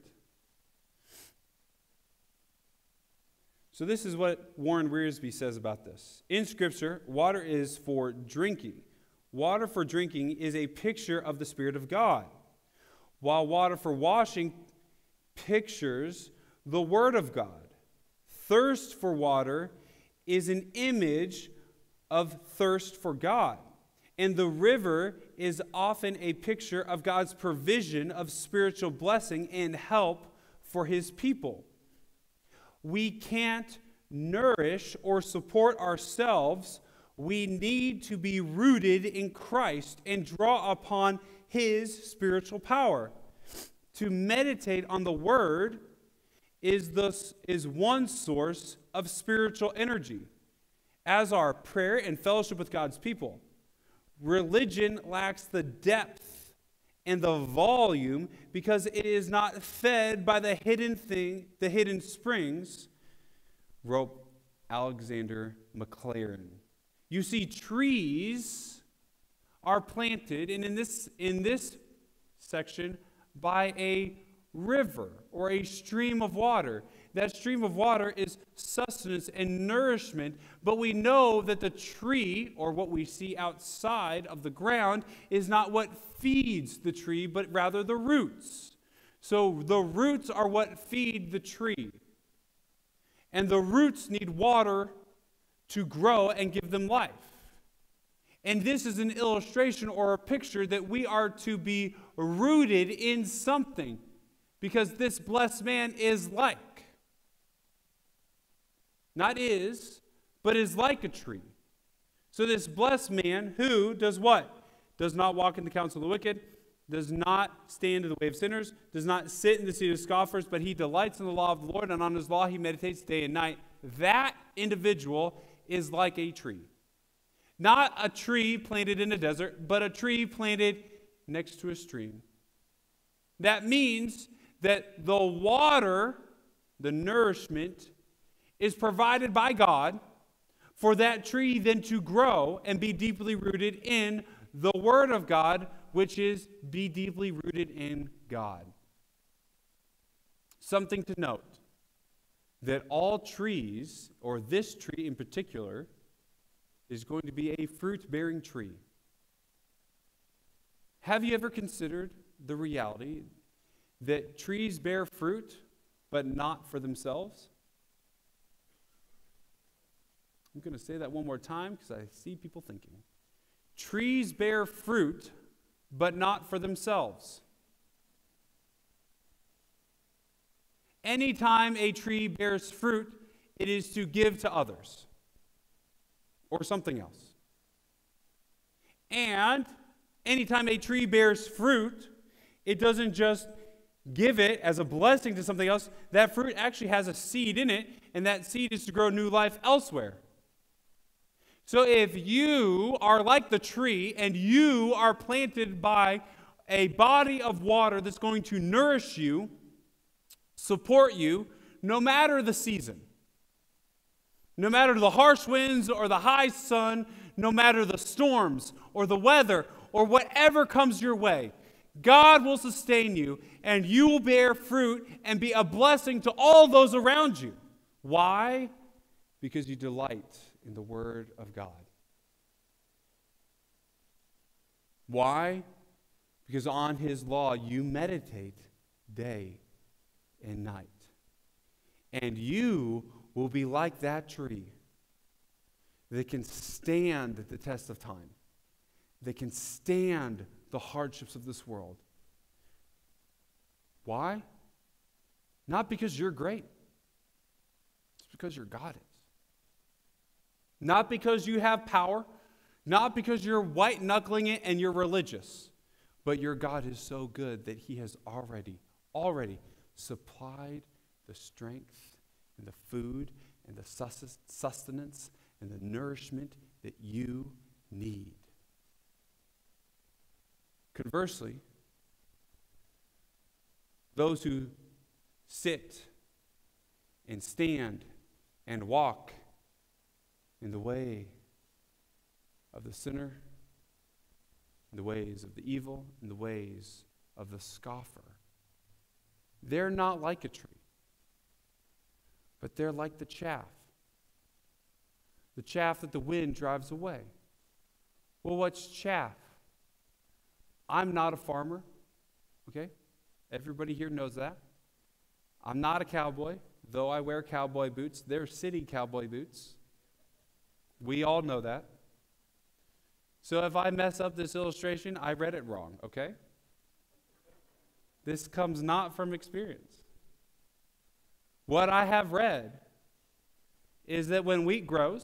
So this is what Warren Wiersbe says about this. In Scripture, water is for drinking. Water for drinking is a picture of the Spirit of God, while water for washing pictures the Word of God. Thirst for water is an image of thirst for God. And the river is often a picture of God's provision of spiritual blessing and help for His people. We can't nourish or support ourselves. We need to be rooted in Christ and draw upon His spiritual power. To meditate on the Word is one source of spiritual energy, as are prayer and fellowship with God's people. Religion lacks the depth and the volume because it is not fed by the hidden springs, wrote Alexander McLaren. You see, trees are planted, and in this section, by a river or a stream of water. That stream of water is sustenance and nourishment, but we know that the tree, or what we see outside of the ground, is not what feeds the tree, but rather the roots. So the roots are what feed the tree. And the roots need water to grow and give them life. And this is an illustration or a picture that we are to be rooted in something, because this blessed man is like. Not is, but is like a tree. So this blessed man who does what? Does not walk in the counsel of the wicked, does not stand in the way of sinners, does not sit in the seat of scoffers, but he delights in the law of the Lord, and on his law he meditates day and night. That individual is like a tree. Not a tree planted in a desert, but a tree planted next to a stream. That means that the water, the nourishment, is provided by God for that tree then to grow and be deeply rooted in the Word of God, which is be deeply rooted in God. Something to note, that all trees, or this tree in particular, is going to be a fruit-bearing tree. Have you ever considered the reality that trees bear fruit, but not for themselves? I'm going to say that one more time because I see people thinking. Trees bear fruit, but not for themselves. Anytime a tree bears fruit, it is to give to others or something else. And anytime a tree bears fruit, it doesn't just give it as a blessing to something else. That fruit actually has a seed in it, and that seed is to grow new life elsewhere. So if you are like the tree and you are planted by a body of water that's going to nourish you, support you, no matter the season, no matter the harsh winds or the high sun, no matter the storms or the weather or whatever comes your way, God will sustain you and you will bear fruit and be a blessing to all those around you. Why? Because you delight in the Word of God. Why? Because on His law you meditate day and night. And you will be like that tree that can stand the test of time, that can stand the hardships of this world. Why? Not because you're great. It's because your God is. Not because you have power, not because you're white-knuckling it and you're religious, but your God is so good that He has already supplied the strength and the food and the sustenance and the nourishment that you need. Conversely, those who sit and stand and walk in the way of the sinner, in the ways of the evil, in the ways of the scoffer, they're not like a tree, but they're like the chaff that the wind drives away. Well, what's chaff? I'm not a farmer, okay? Everybody here knows that. I'm not a cowboy, though I wear cowboy boots. They're city cowboy boots. We all know that. So if I mess up this illustration, I read it wrong, okay? This comes not from experience. What I have read is that when wheat grows,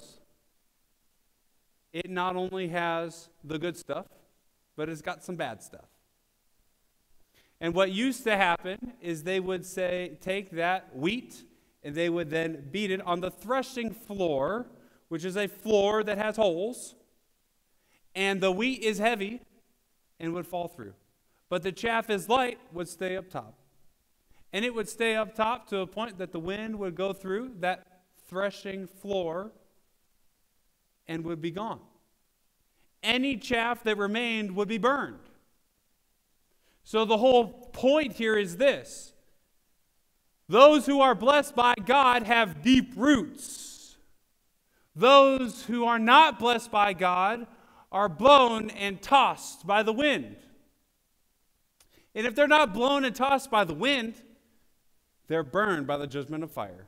it not only has the good stuff, but it's got some bad stuff. And what used to happen is they would take that wheat and they would then beat it on the threshing floor, which is a floor that has holes, and the wheat is heavy and would fall through. But the chaff is light, would stay up top. And it would stay up top to a point that the wind would go through that threshing floor and would be gone. Any chaff that remained would be burned. So the whole point here is this: those who are blessed by God have deep roots. Those who are not blessed by God are blown and tossed by the wind. And if they're not blown and tossed by the wind, they're burned by the judgment of fire.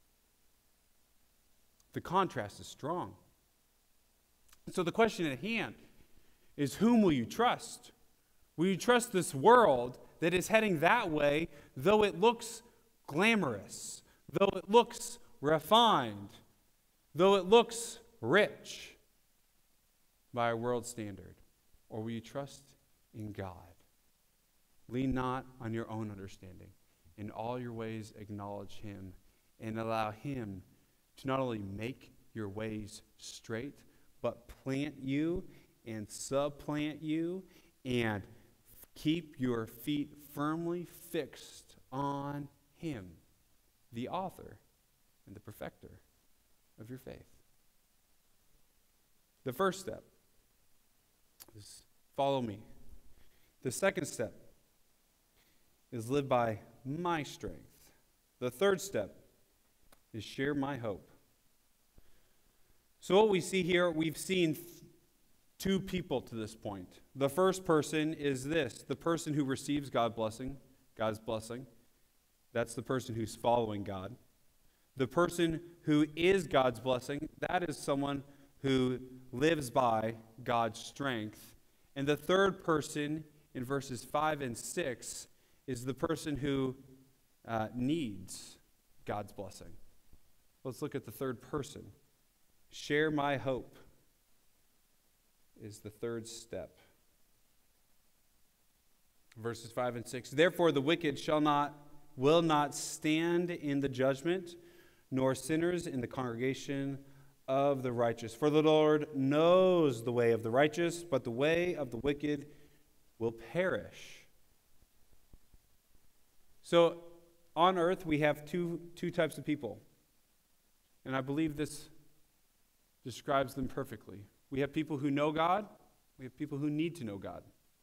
The contrast is strong. So the question at hand is, whom will you trust? Will you trust this world that is heading that way, though it looks glamorous, though it looks refined, though it looks rich by a world standard? Or will you trust in God? Lean not on your own understanding. In all your ways acknowledge him, and allow him to not only make your ways straight, but plant you and supplant you and keep your feet firmly fixed on him, the author and the perfecter of your faith. The first step is follow me. The second step is live by my strength. The third step is share my hope. So what we see here, we've seen two people to this point. The first person is this, the person who receives God's blessing. That's the person who's following God. The person who is God's blessing, that is someone who lives by God's strength. And the third person in verses 5 and 6 is the person who needs God's blessing. Let's look at the third person. Share my hope is the third step. Verses 5 and 6. Therefore the wicked will not stand in the judgment, nor sinners in the congregation of the righteous. For the Lord knows the way of the righteous, but the way of the wicked will perish. So on earth we have two types of people. And I believe this describes them perfectly. We have people who know God. We have people who need to know God.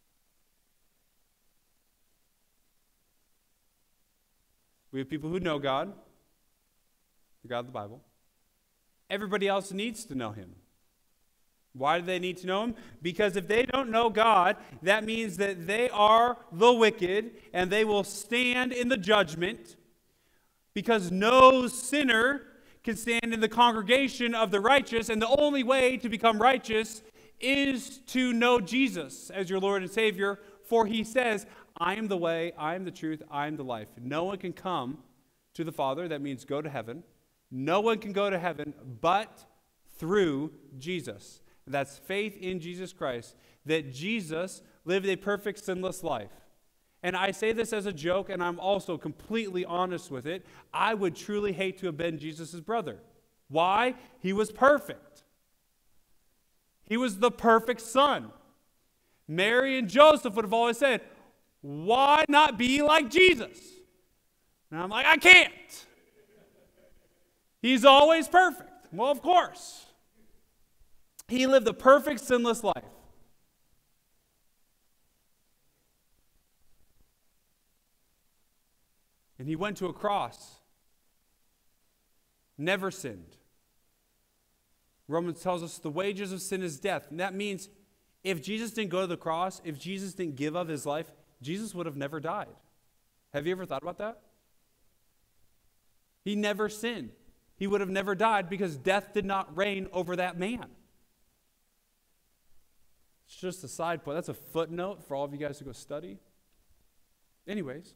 We have people who know God, the God of the Bible. Everybody else needs to know him. Why do they need to know him? Because if they don't know God, that means that they are the wicked and they will stand in the judgment, because no sinner can stand in the congregation of the righteous, and the only way to become righteous is to know Jesus as your Lord and Savior, for he says, I am the way, I am the truth, I am the life. No one can come to the Father, that means go to heaven. No one can go to heaven but through Jesus. That's faith in Jesus Christ, that Jesus lived a perfect sinless life. And I say this as a joke, and I'm also completely honest with it. I would truly hate to have been Jesus' brother. Why? He was perfect. He was the perfect son. Mary and Joseph would have always said, why not be like Jesus? And I'm like, I can't. He's always perfect. Well, of course. He lived a perfect, sinless life. And he went to a cross. Never sinned. Romans tells us the wages of sin is death. And that means if Jesus didn't go to the cross, if Jesus didn't give up his life, Jesus would have never died. Have you ever thought about that? He never sinned. He would have never died because death did not reign over that man. It's just a side point. That's a footnote for all of you guys to go study. Anyways,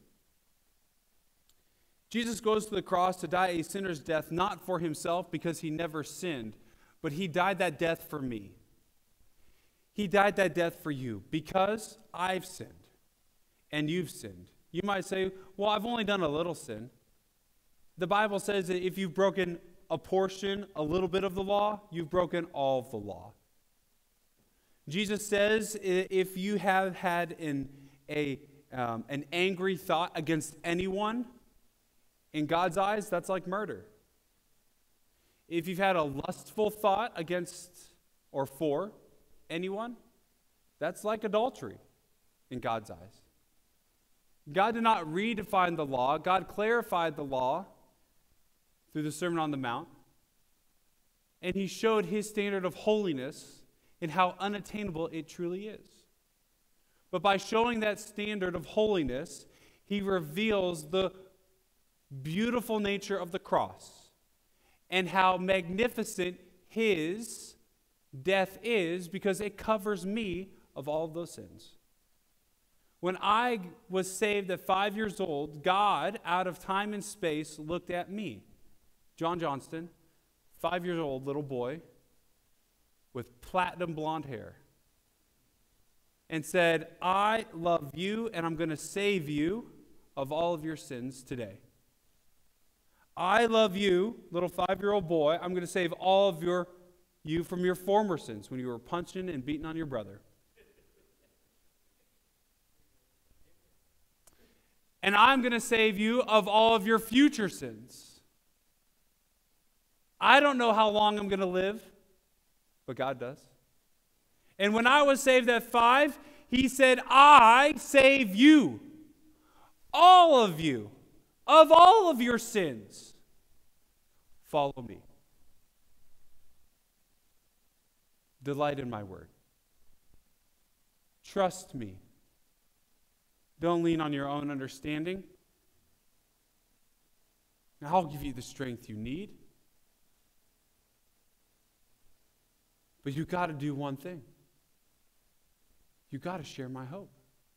Jesus goes to the cross to die a sinner's death, not for himself because he never sinned, but he died that death for me. He died that death for you because I've sinned and you've sinned. You might say, well, I've only done a little sin. The Bible says that if you've broken a portion, a little bit of the law, you've broken all of the law. Jesus says if you have had an angry thought against anyone, in God's eyes, that's like murder. If you've had a lustful thought against or for anyone, that's like adultery in God's eyes. God did not redefine the law. God clarified the law through the Sermon on the Mount. And he showed his standard of holiness and how unattainable it truly is. But by showing that standard of holiness, he reveals the beautiful nature of the cross and how magnificent his death is because it covers me of all of those sins. When I was saved at 5 years old, God, out of time and space, looked at me, John Johnston, 5 years old, little boy, with platinum blonde hair, and said, I love you and I'm going to save you of all of your sins today. I love you, little 5-year-old boy. I'm going to save all of you from your former sins when you were punching and beating on your brother. And I'm going to save you of all of your future sins. I don't know how long I'm going to live, but God does. And when I was saved at 5, he said, I save you, all of you, of all of your sins. Follow me. Delight in my word. Trust me. Don't lean on your own understanding. I'll give you the strength you need. But you got to do one thing. You got to share my hope.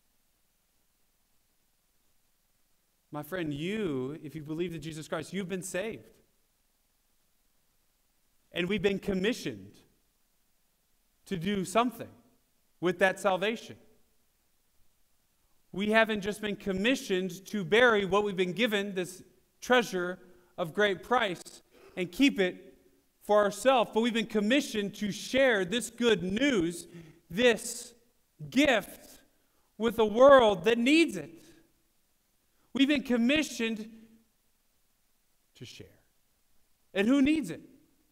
My friend, if you believe in Jesus Christ, you've been saved. And we've been commissioned to do something with that salvation. We haven't just been commissioned to bury what we've been given, this treasure of great price, and keep it for ourselves, but we've been commissioned to share this good news, this gift, with a world that needs it. We've been commissioned to share. And who needs it?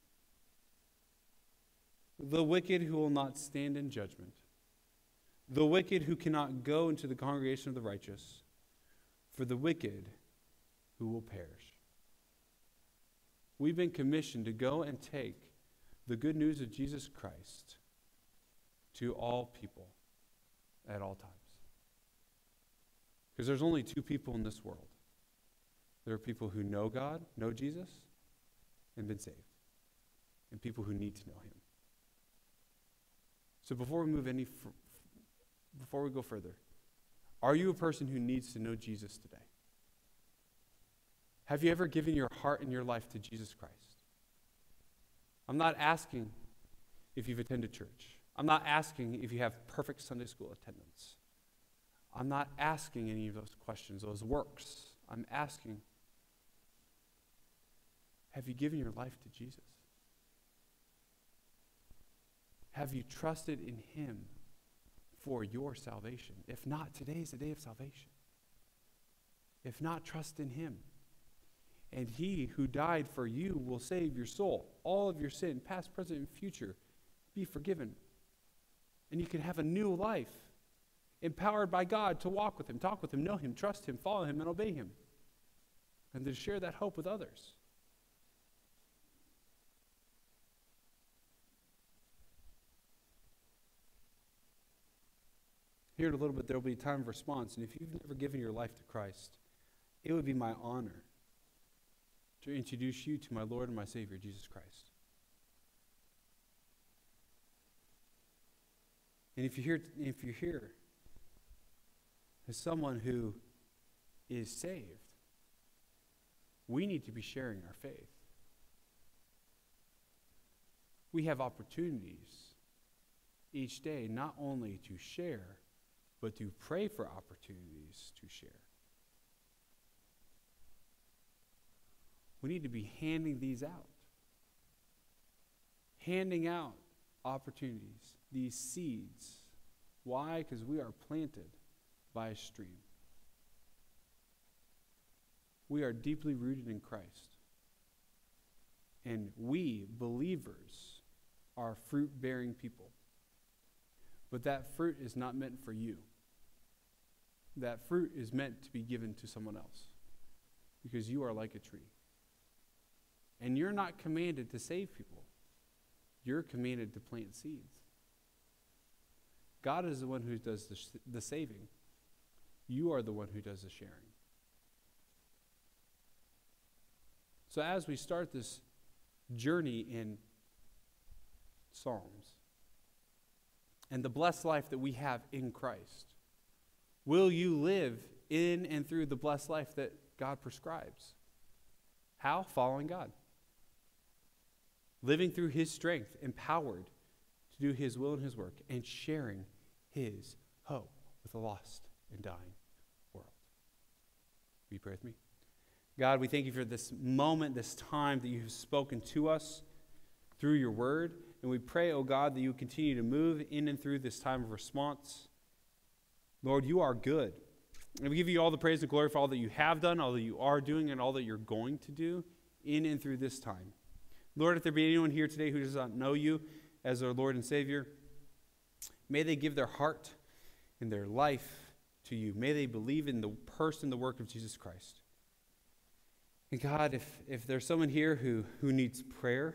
The wicked who will not stand in judgment. The wicked who cannot go into the congregation of the righteous. For the wicked who will perish. We've been commissioned to go and take the good news of Jesus Christ to all people at all times. Because there's only two people in this world. There are people who know God, know Jesus, and been saved. And people who need to know him. So before we go further, are you a person who needs to know Jesus today? Have you ever given your heart and your life to Jesus Christ? I'm not asking if you've attended church. I'm not asking if you have perfect Sunday school attendance. I'm not asking any of those questions, those works. I'm asking, have you given your life to Jesus? Have you trusted in him for your salvation. If not, today is the day of salvation. If not, trust in him. And he who died for you will save your soul. All of your sin, past, present, and future, be forgiven. And you can have a new life, empowered by God to walk with him, talk with him, know him, trust him, follow him, and obey him. And to share that hope with others. Here in a little bit, there will be a time of response. And if you've never given your life to Christ, it would be my honor to introduce you to my Lord and my Savior, Jesus Christ. And if you're here as someone who is saved, we need to be sharing our faith. We have opportunities each day not only to share, but to pray for opportunities to share. We need to be handing these out. Handing out opportunities, these seeds. Why? Because we are planted by a stream. We are deeply rooted in Christ. And we, believers, are fruit-bearing people. But that fruit is not meant for you. That fruit is meant to be given to someone else. Because you are like a tree. And you're not commanded to save people. You're commanded to plant seeds. God is the one who does the saving. You are the one who does the sharing. So as we start this journey in Psalms and the blessed life that we have in Christ, will you live in and through the blessed life that God prescribes? How? Following God. Living through his strength, empowered to do his will and his work, and sharing his hope with a lost and dying world. Will you pray with me? God, we thank you for this moment, this time that you have spoken to us through your word. And we pray, oh God, that you continue to move in and through this time of response. Lord, you are good. And we give you all the praise and glory for all that you have done, all that you are doing, and all that you're going to do in and through this time. Lord, if there be anyone here today who does not know you as their Lord and Savior, may they give their heart and their life to you. May they believe in the person, the work of Jesus Christ. And God, if there's someone here who needs prayer,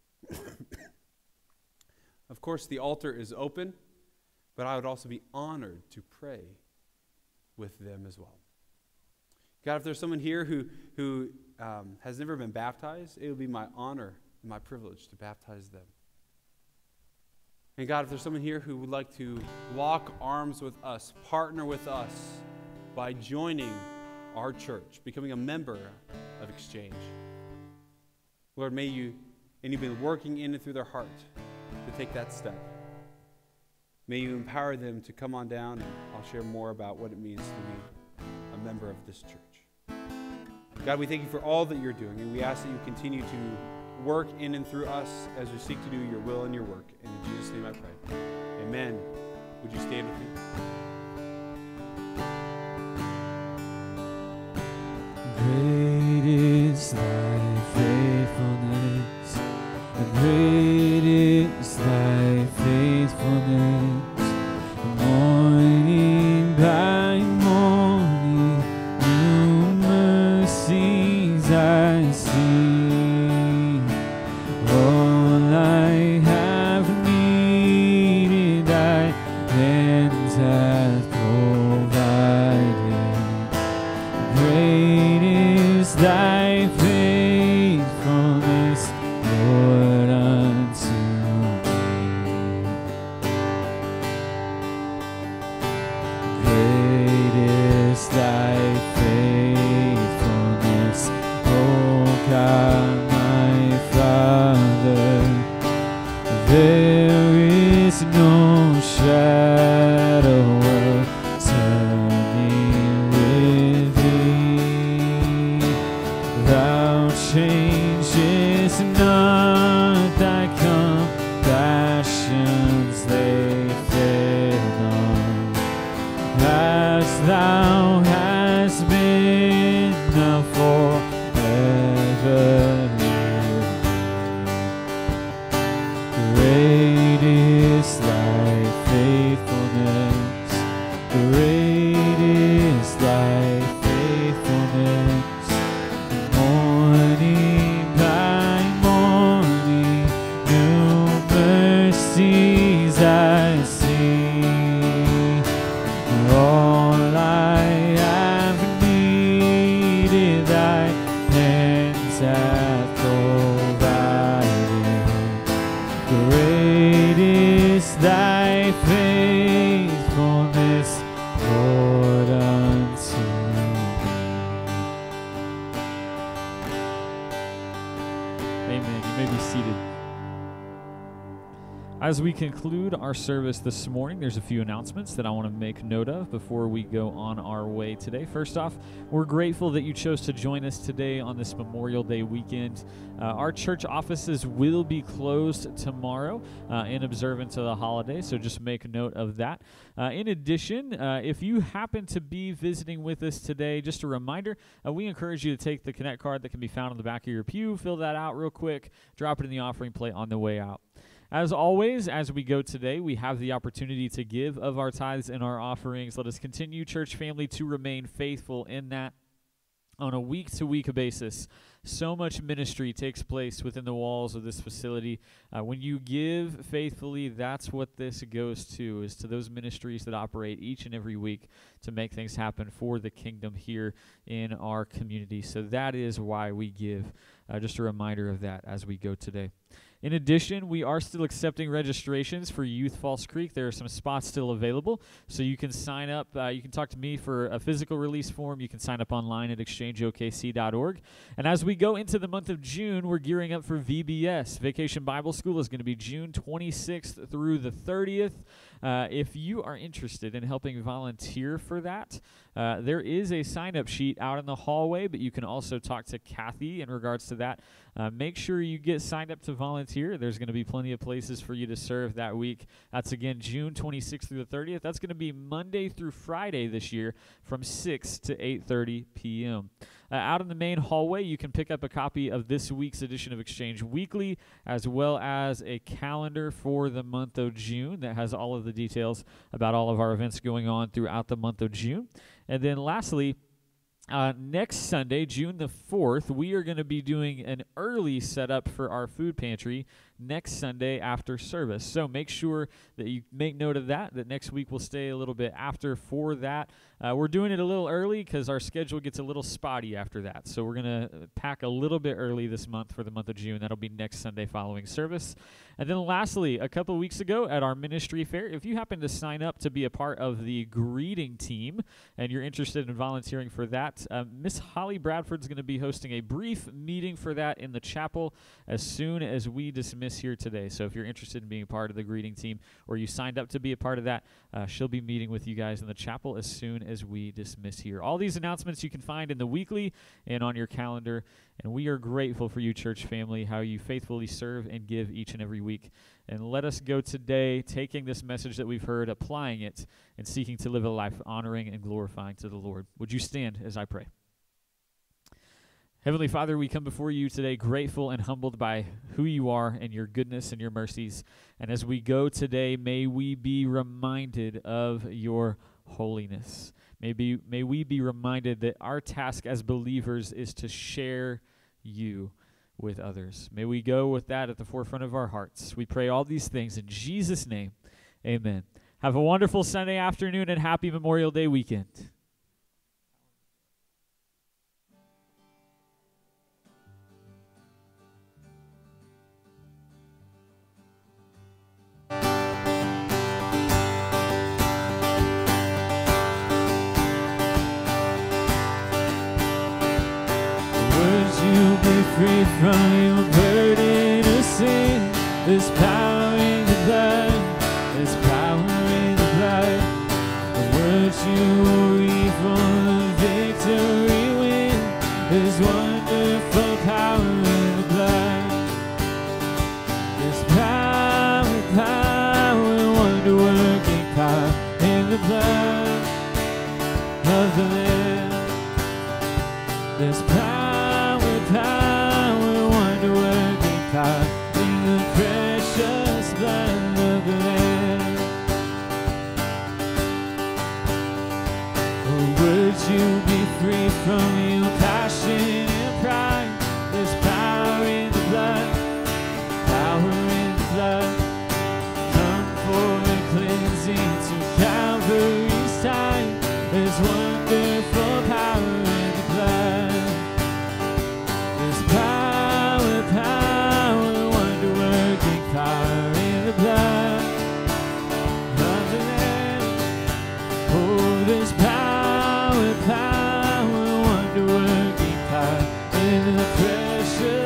of course the altar is open, but I would also be honored to pray with them as well. God, if there's someone here who has never been baptized, it would be my honor and my privilege to baptize them. And God, if there's someone here who would like to lock arms with us, partner with us by joining our church, becoming a member of Exchange, Lord, may you, and you've been working in and through their heart to take that step. May you empower them to come on down, and I'll share more about what it means to be a member of this church. God, we thank you for all that you're doing, and we ask that you continue to work in and through us as we seek to do your will and your work. And in Jesus' name I pray. Amen. Would you stand with me? Great is thy faithfulness, and great is thy faithfulness. Morning by morning, new mercies I see. All I have needed, thy hands have provided. Great is thy faithfulness, Lord, unto me. Great just thou hast been now forever. Great is thy faithfulness, great is thy faithfulness. Morning by morning, new mercies I see. All I have needed, thy hands have provided. Great is thy faithfulness, Lord, unto me. Amen. You may be seated. As we conclude our service this morning, there's a few announcements that I want to make note of before we go on our way today. First off, we're grateful that you chose to join us today on this Memorial Day weekend. Our church offices will be closed tomorrow in observance of the holiday, so just make note of that. In addition, if you happen to be visiting with us today, just a reminder, we encourage you to take the Connect card that can be found on the back of your pew, fill that out real quick, drop it in the offering plate on the way out. As always, as we go today, we have the opportunity to give of our tithes and our offerings. Let us continue, church family, to remain faithful in that on a week-to-week basis. So much ministry takes place within the walls of this facility. When you give faithfully, that's what this goes to, is to those ministries that operate each and every week to make things happen for the kingdom here in our community. So that is why we give. Just a reminder of that as we go today. In addition, we are still accepting registrations for Youth Falls Creek. There are some spots still available, so you can sign up. You can talk to me for a physical release form. You can sign up online at exchangeokc.org. And as we go into the month of June, we're gearing up for VBS. Vacation Bible School is going to be June 26th through the 30th. If you are interested in helping volunteer for that, there is a sign-up sheet out in the hallway, but you can also talk to Kathy in regards to that. Make sure you get signed up to volunteer. There's going to be plenty of places for you to serve that week. That's, again, June 26th through the 30th. That's going to be Monday through Friday this year from 6 to 8:30 p.m. Out in the main hallway, you can pick up a copy of this week's edition of Exchange Weekly, as well as a calendar for the month of June that has all of the details about all of our events going on throughout the month of June. And then lastly, next Sunday, June the 4th, we are going to be doing an early setup for our food pantry next Sunday after service. So make sure that you make note of that next week we'll stay a little bit after for that. We're doing it a little early because our schedule gets a little spotty after that. So we're going to pack a little bit early this month for the month of June. That'll be next Sunday following service. And then lastly, a couple of weeks ago at our ministry fair, if you happen to sign up to be a part of the greeting team and you're interested in volunteering for that, Miss Holly Bradford's going to be hosting a brief meeting for that in the chapel as soon as we dismiss here today. So if you're interested in being a part of the greeting team or you signed up to be a part of that, she'll be meeting with you guys in the chapel as soon as we dismiss here. All these announcements you can find in the weekly and on your calendar, and we are grateful for you, church family, how you faithfully serve and give each and every week. And let us go today taking this message that we've heard, applying it, and seeking to live a life honoring and glorifying to the Lord. Would you stand as I pray? Heavenly Father, we come before you today grateful and humbled by who you are and your goodness and your mercies. And as we go today, may we be reminded of your holiness. May we be reminded that our task as believers is to share you with others. May we go with that at the forefront of our hearts. We pray all these things in Jesus' name. Amen. Have a wonderful Sunday afternoon and happy Memorial Day weekend. You'll be free from your burden of sin. There's power in the blood. There's power in the blood. The words you will read from the victory win. There's wonderful power in the blood. There's power, wonder-working power in the blood. of the Lamb. There's power, power, wonder-working power in the precious blood of the Lamb. Oh, would you be free from your passion and pride? There's power in the blood, power in the blood. Come for a cleansing to Calvary's side. There's wonderful power in the blood. There's power, power, wonder-working power in the blood of the Lamb. Oh, there's power, power, wonder-working power in the precious